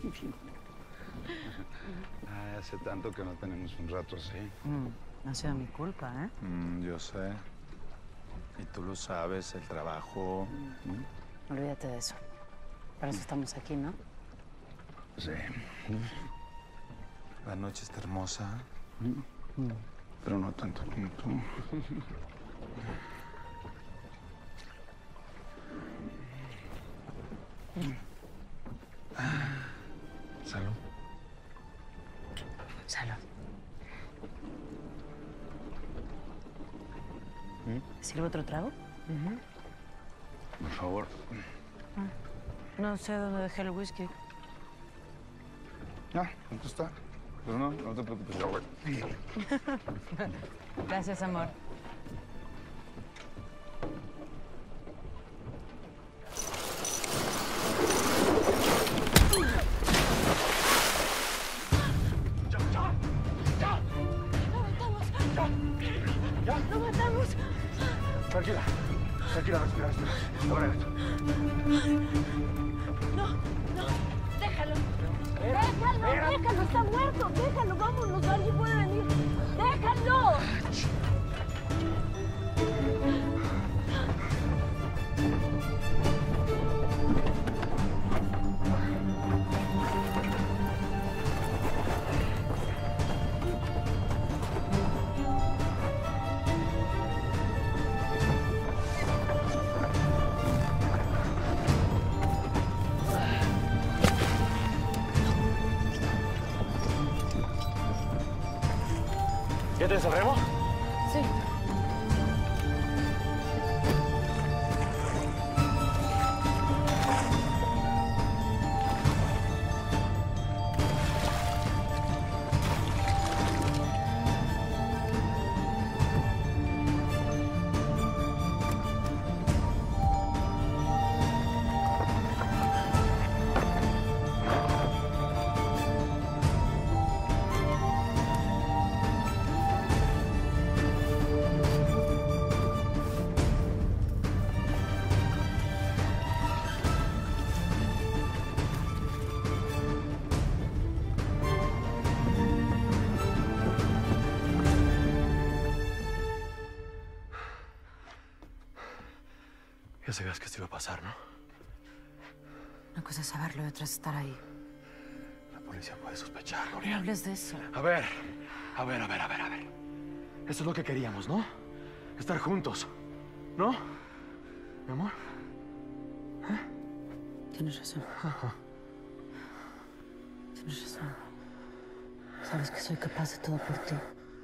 Ay, hace tanto que no tenemos un rato así. No ha sido mi culpa, ¿eh? Yo sé. Y tú lo sabes, el trabajo. Olvídate de eso. Para eso estamos aquí, ¿no? Sí. La noche está hermosa. Pero no tanto como tú. Salud. Salud. ¿Sirve otro trago? Por favor. No sé dónde dejé el whisky. Ya, ¿dónde está? Pero no te preocupes, ya voy. Gracias, amor. ¡Lo matamos! Tranquila, respira. Ahora esto. No, déjalo. Déjalo, está muerto. Déjalo, vámonos, alguien puede venir. ¡Déjalo! ¿Ya tienes el remo? Sí. Ya sabías que esto iba a pasar, ¿no? Una cosa es saberlo y otra es estar ahí. La policía puede sospechar, No Gloria. hables de eso. A ver. Esto es lo que queríamos, ¿no? Estar juntos, ¿no? ¿Mi amor? Tienes razón. Tienes razón. Sabes que soy capaz de todo por ti.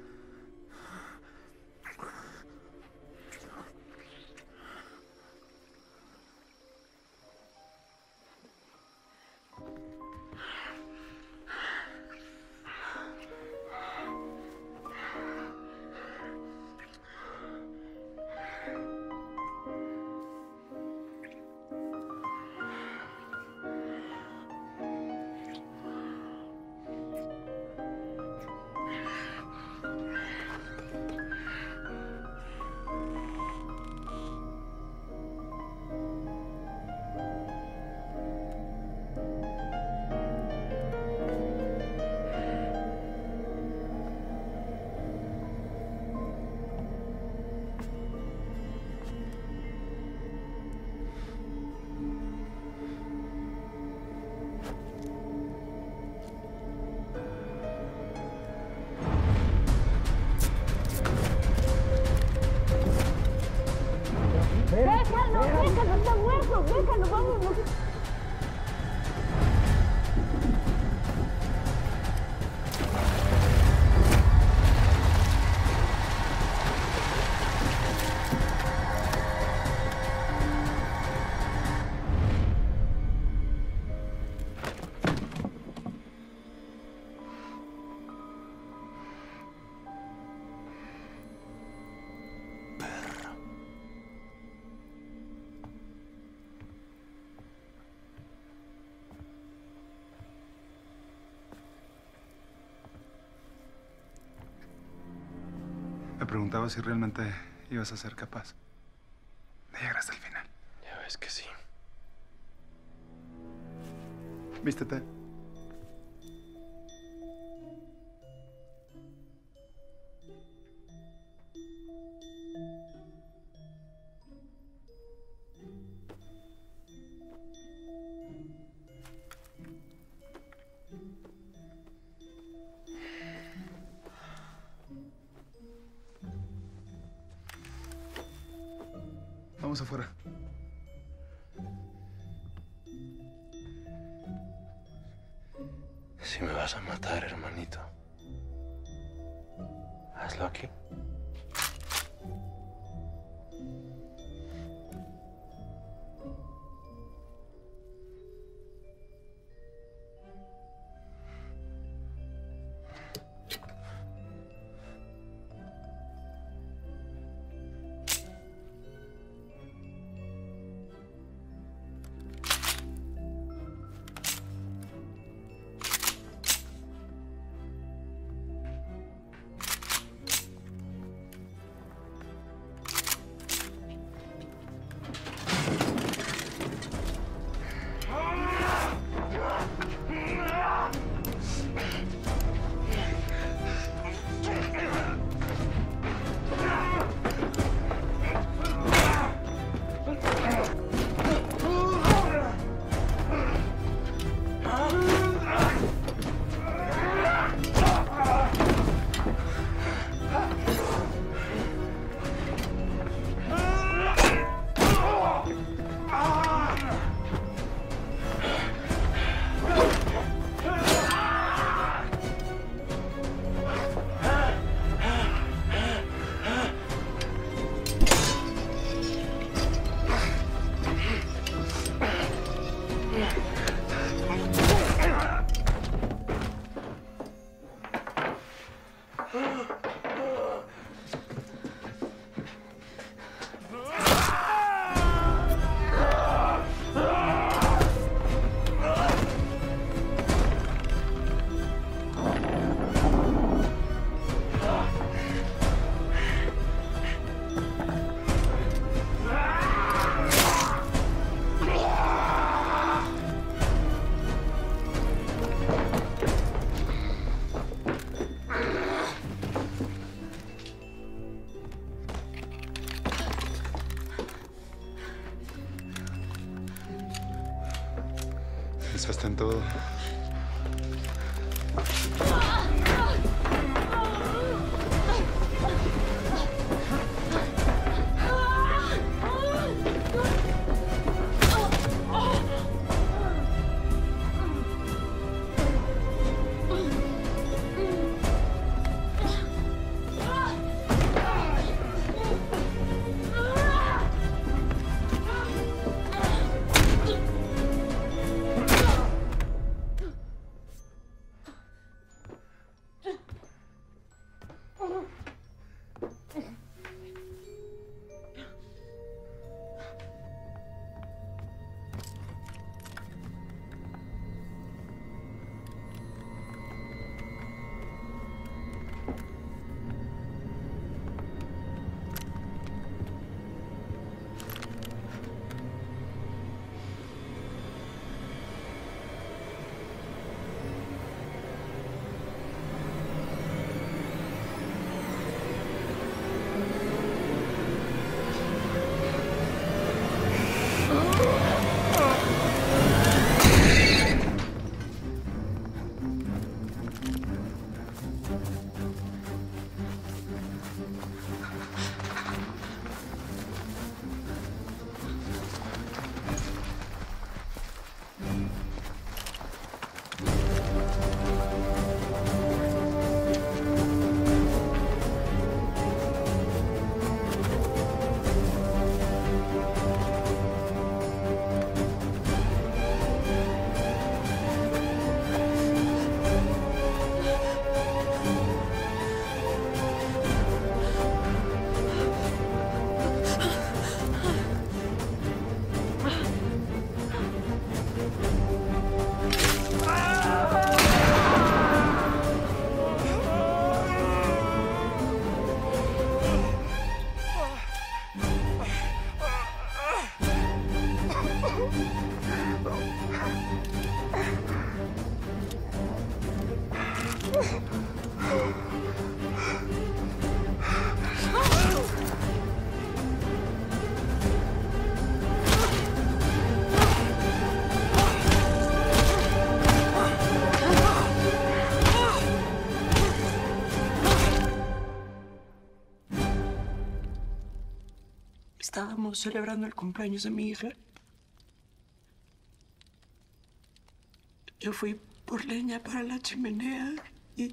Déjalo, está muerto. Déjalo, vámonos. Me preguntaba si realmente ibas a ser capaz de llegar hasta el final. Ya ves que sí. Vístete. Vamos afuera. Si me vas a matar, hermanito, hazlo aquí. Pensaste en todo. Estábamos estábamos celebrando el cumpleaños de mi hija. Yo fui por leña para la chimenea y...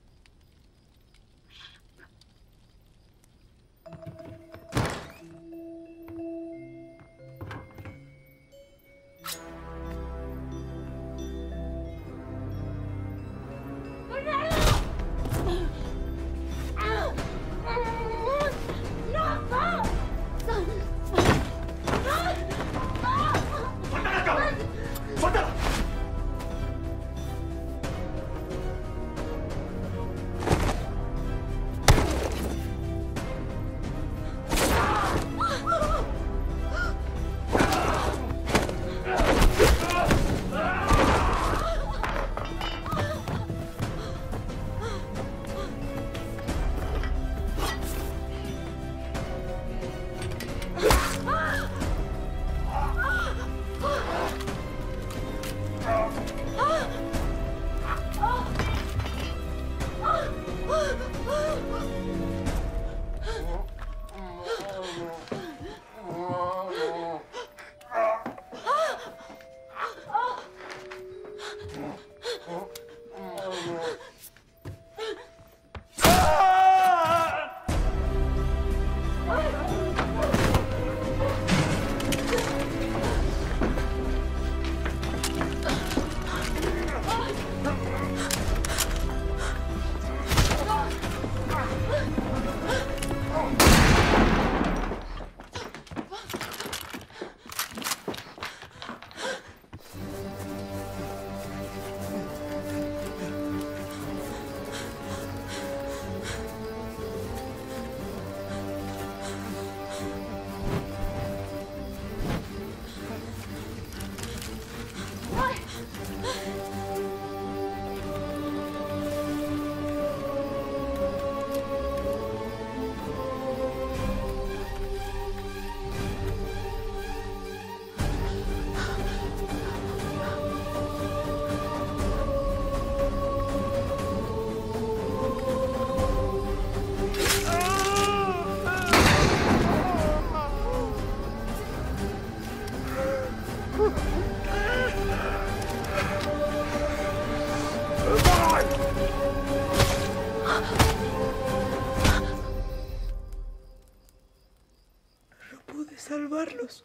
salvarlos.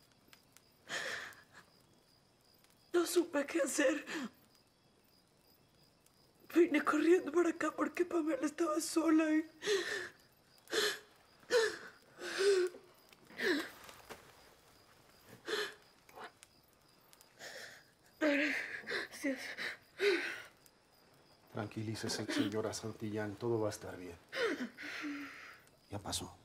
No supe qué hacer. Vine corriendo para acá porque Pamela estaba sola y... Gracias. Tranquilícese, señora Santillán. Todo va a estar bien. Ya pasó.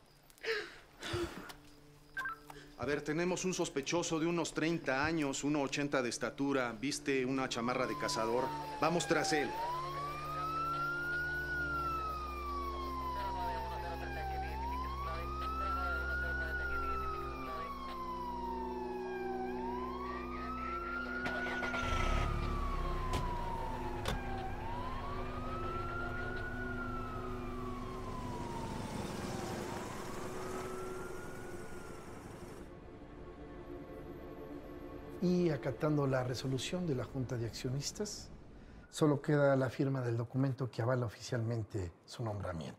A ver, tenemos un sospechoso de unos 30 años, 1,80 de estatura, viste una chamarra de cazador. Vamos tras él. Y acatando la resolución de la Junta de Accionistas, solo queda la firma del documento que avala oficialmente su nombramiento.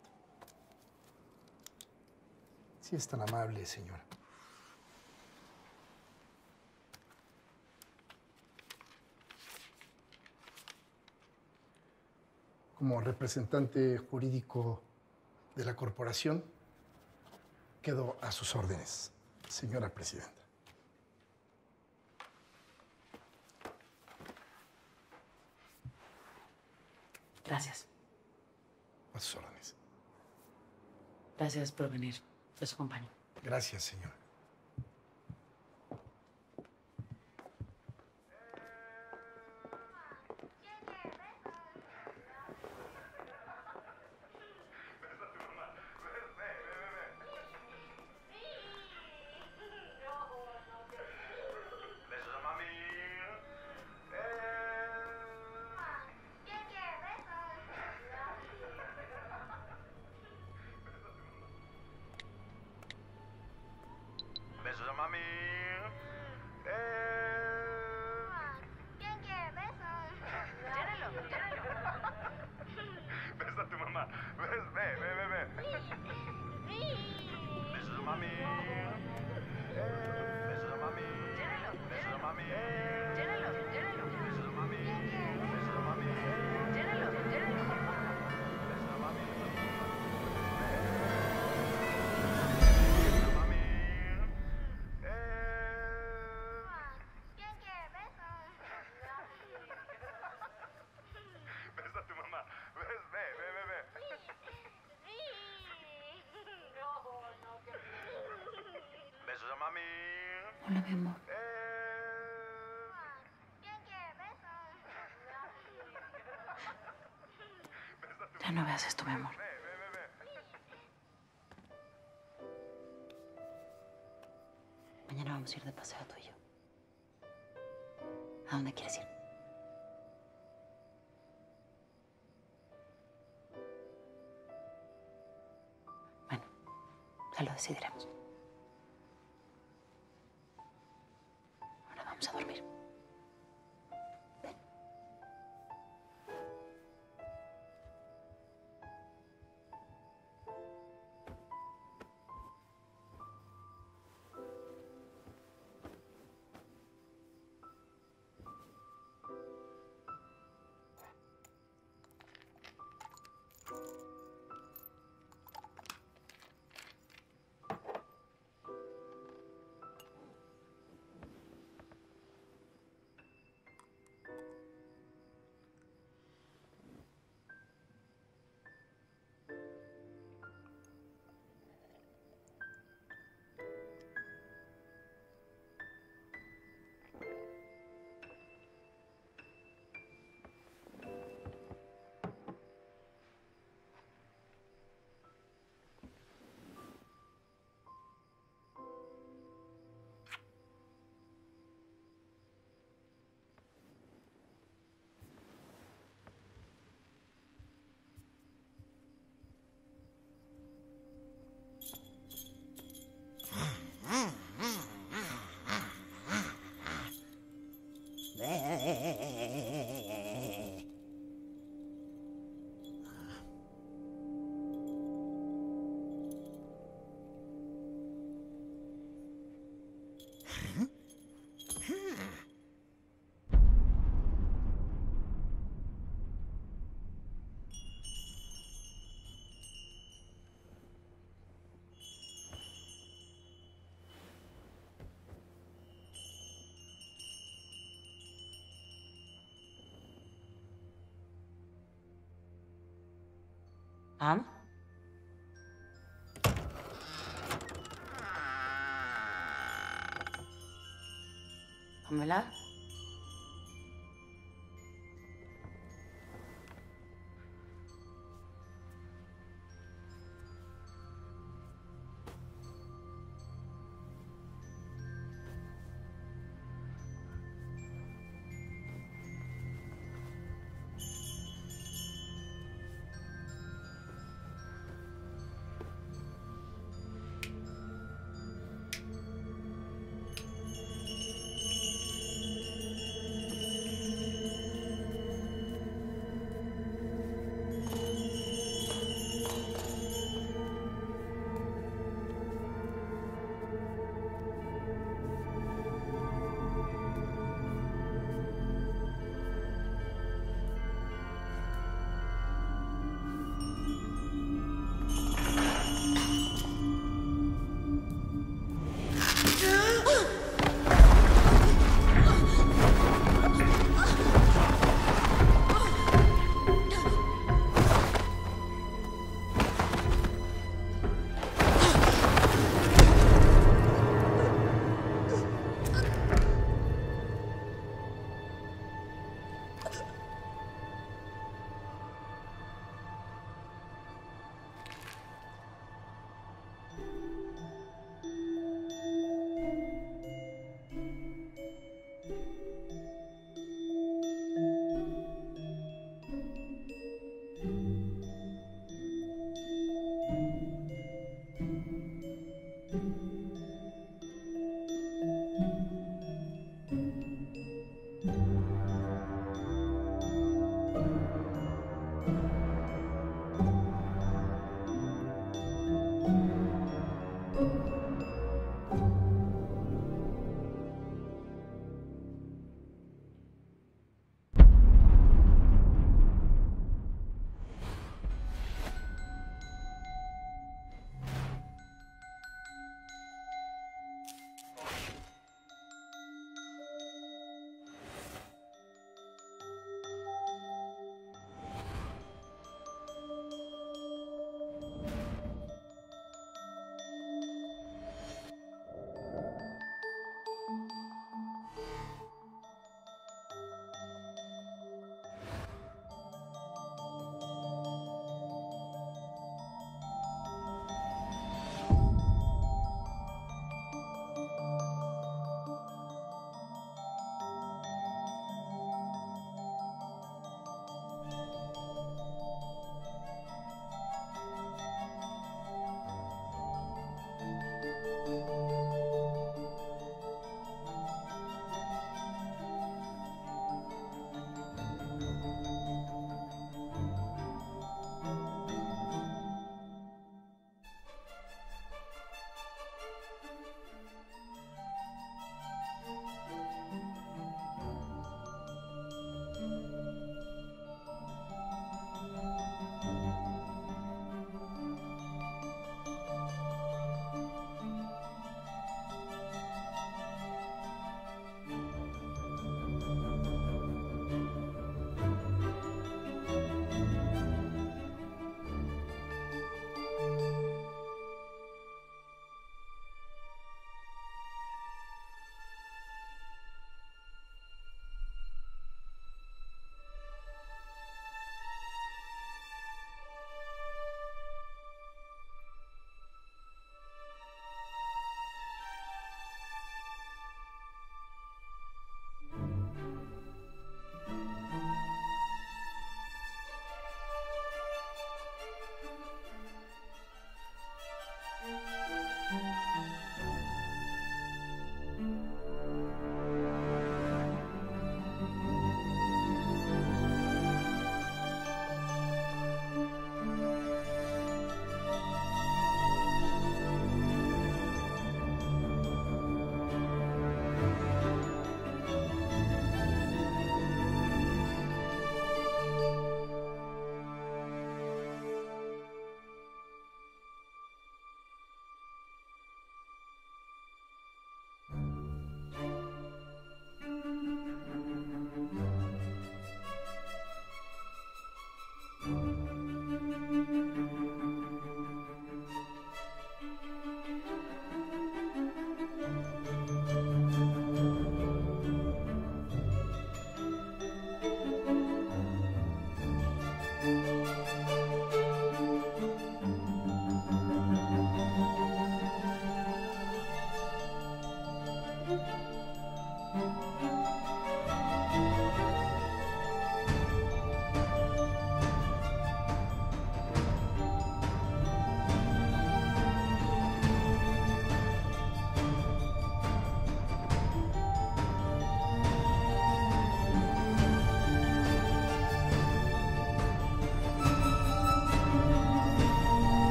Si es tan amable, señora. Como representante jurídico de la corporación, quedo a sus órdenes, señora presidenta. Gracias. A sus órdenes. Gracias por venir. Los acompaño. Gracias, señora. Hola, mi amor. Ya no veas esto, mi amor. Mañana vamos a ir de paseo tú y yo. ¿A dónde quieres ir? Bueno, ya lo decidiremos. Ahora vamos a dormir. ¿Am? ¿Pamela? Esteban.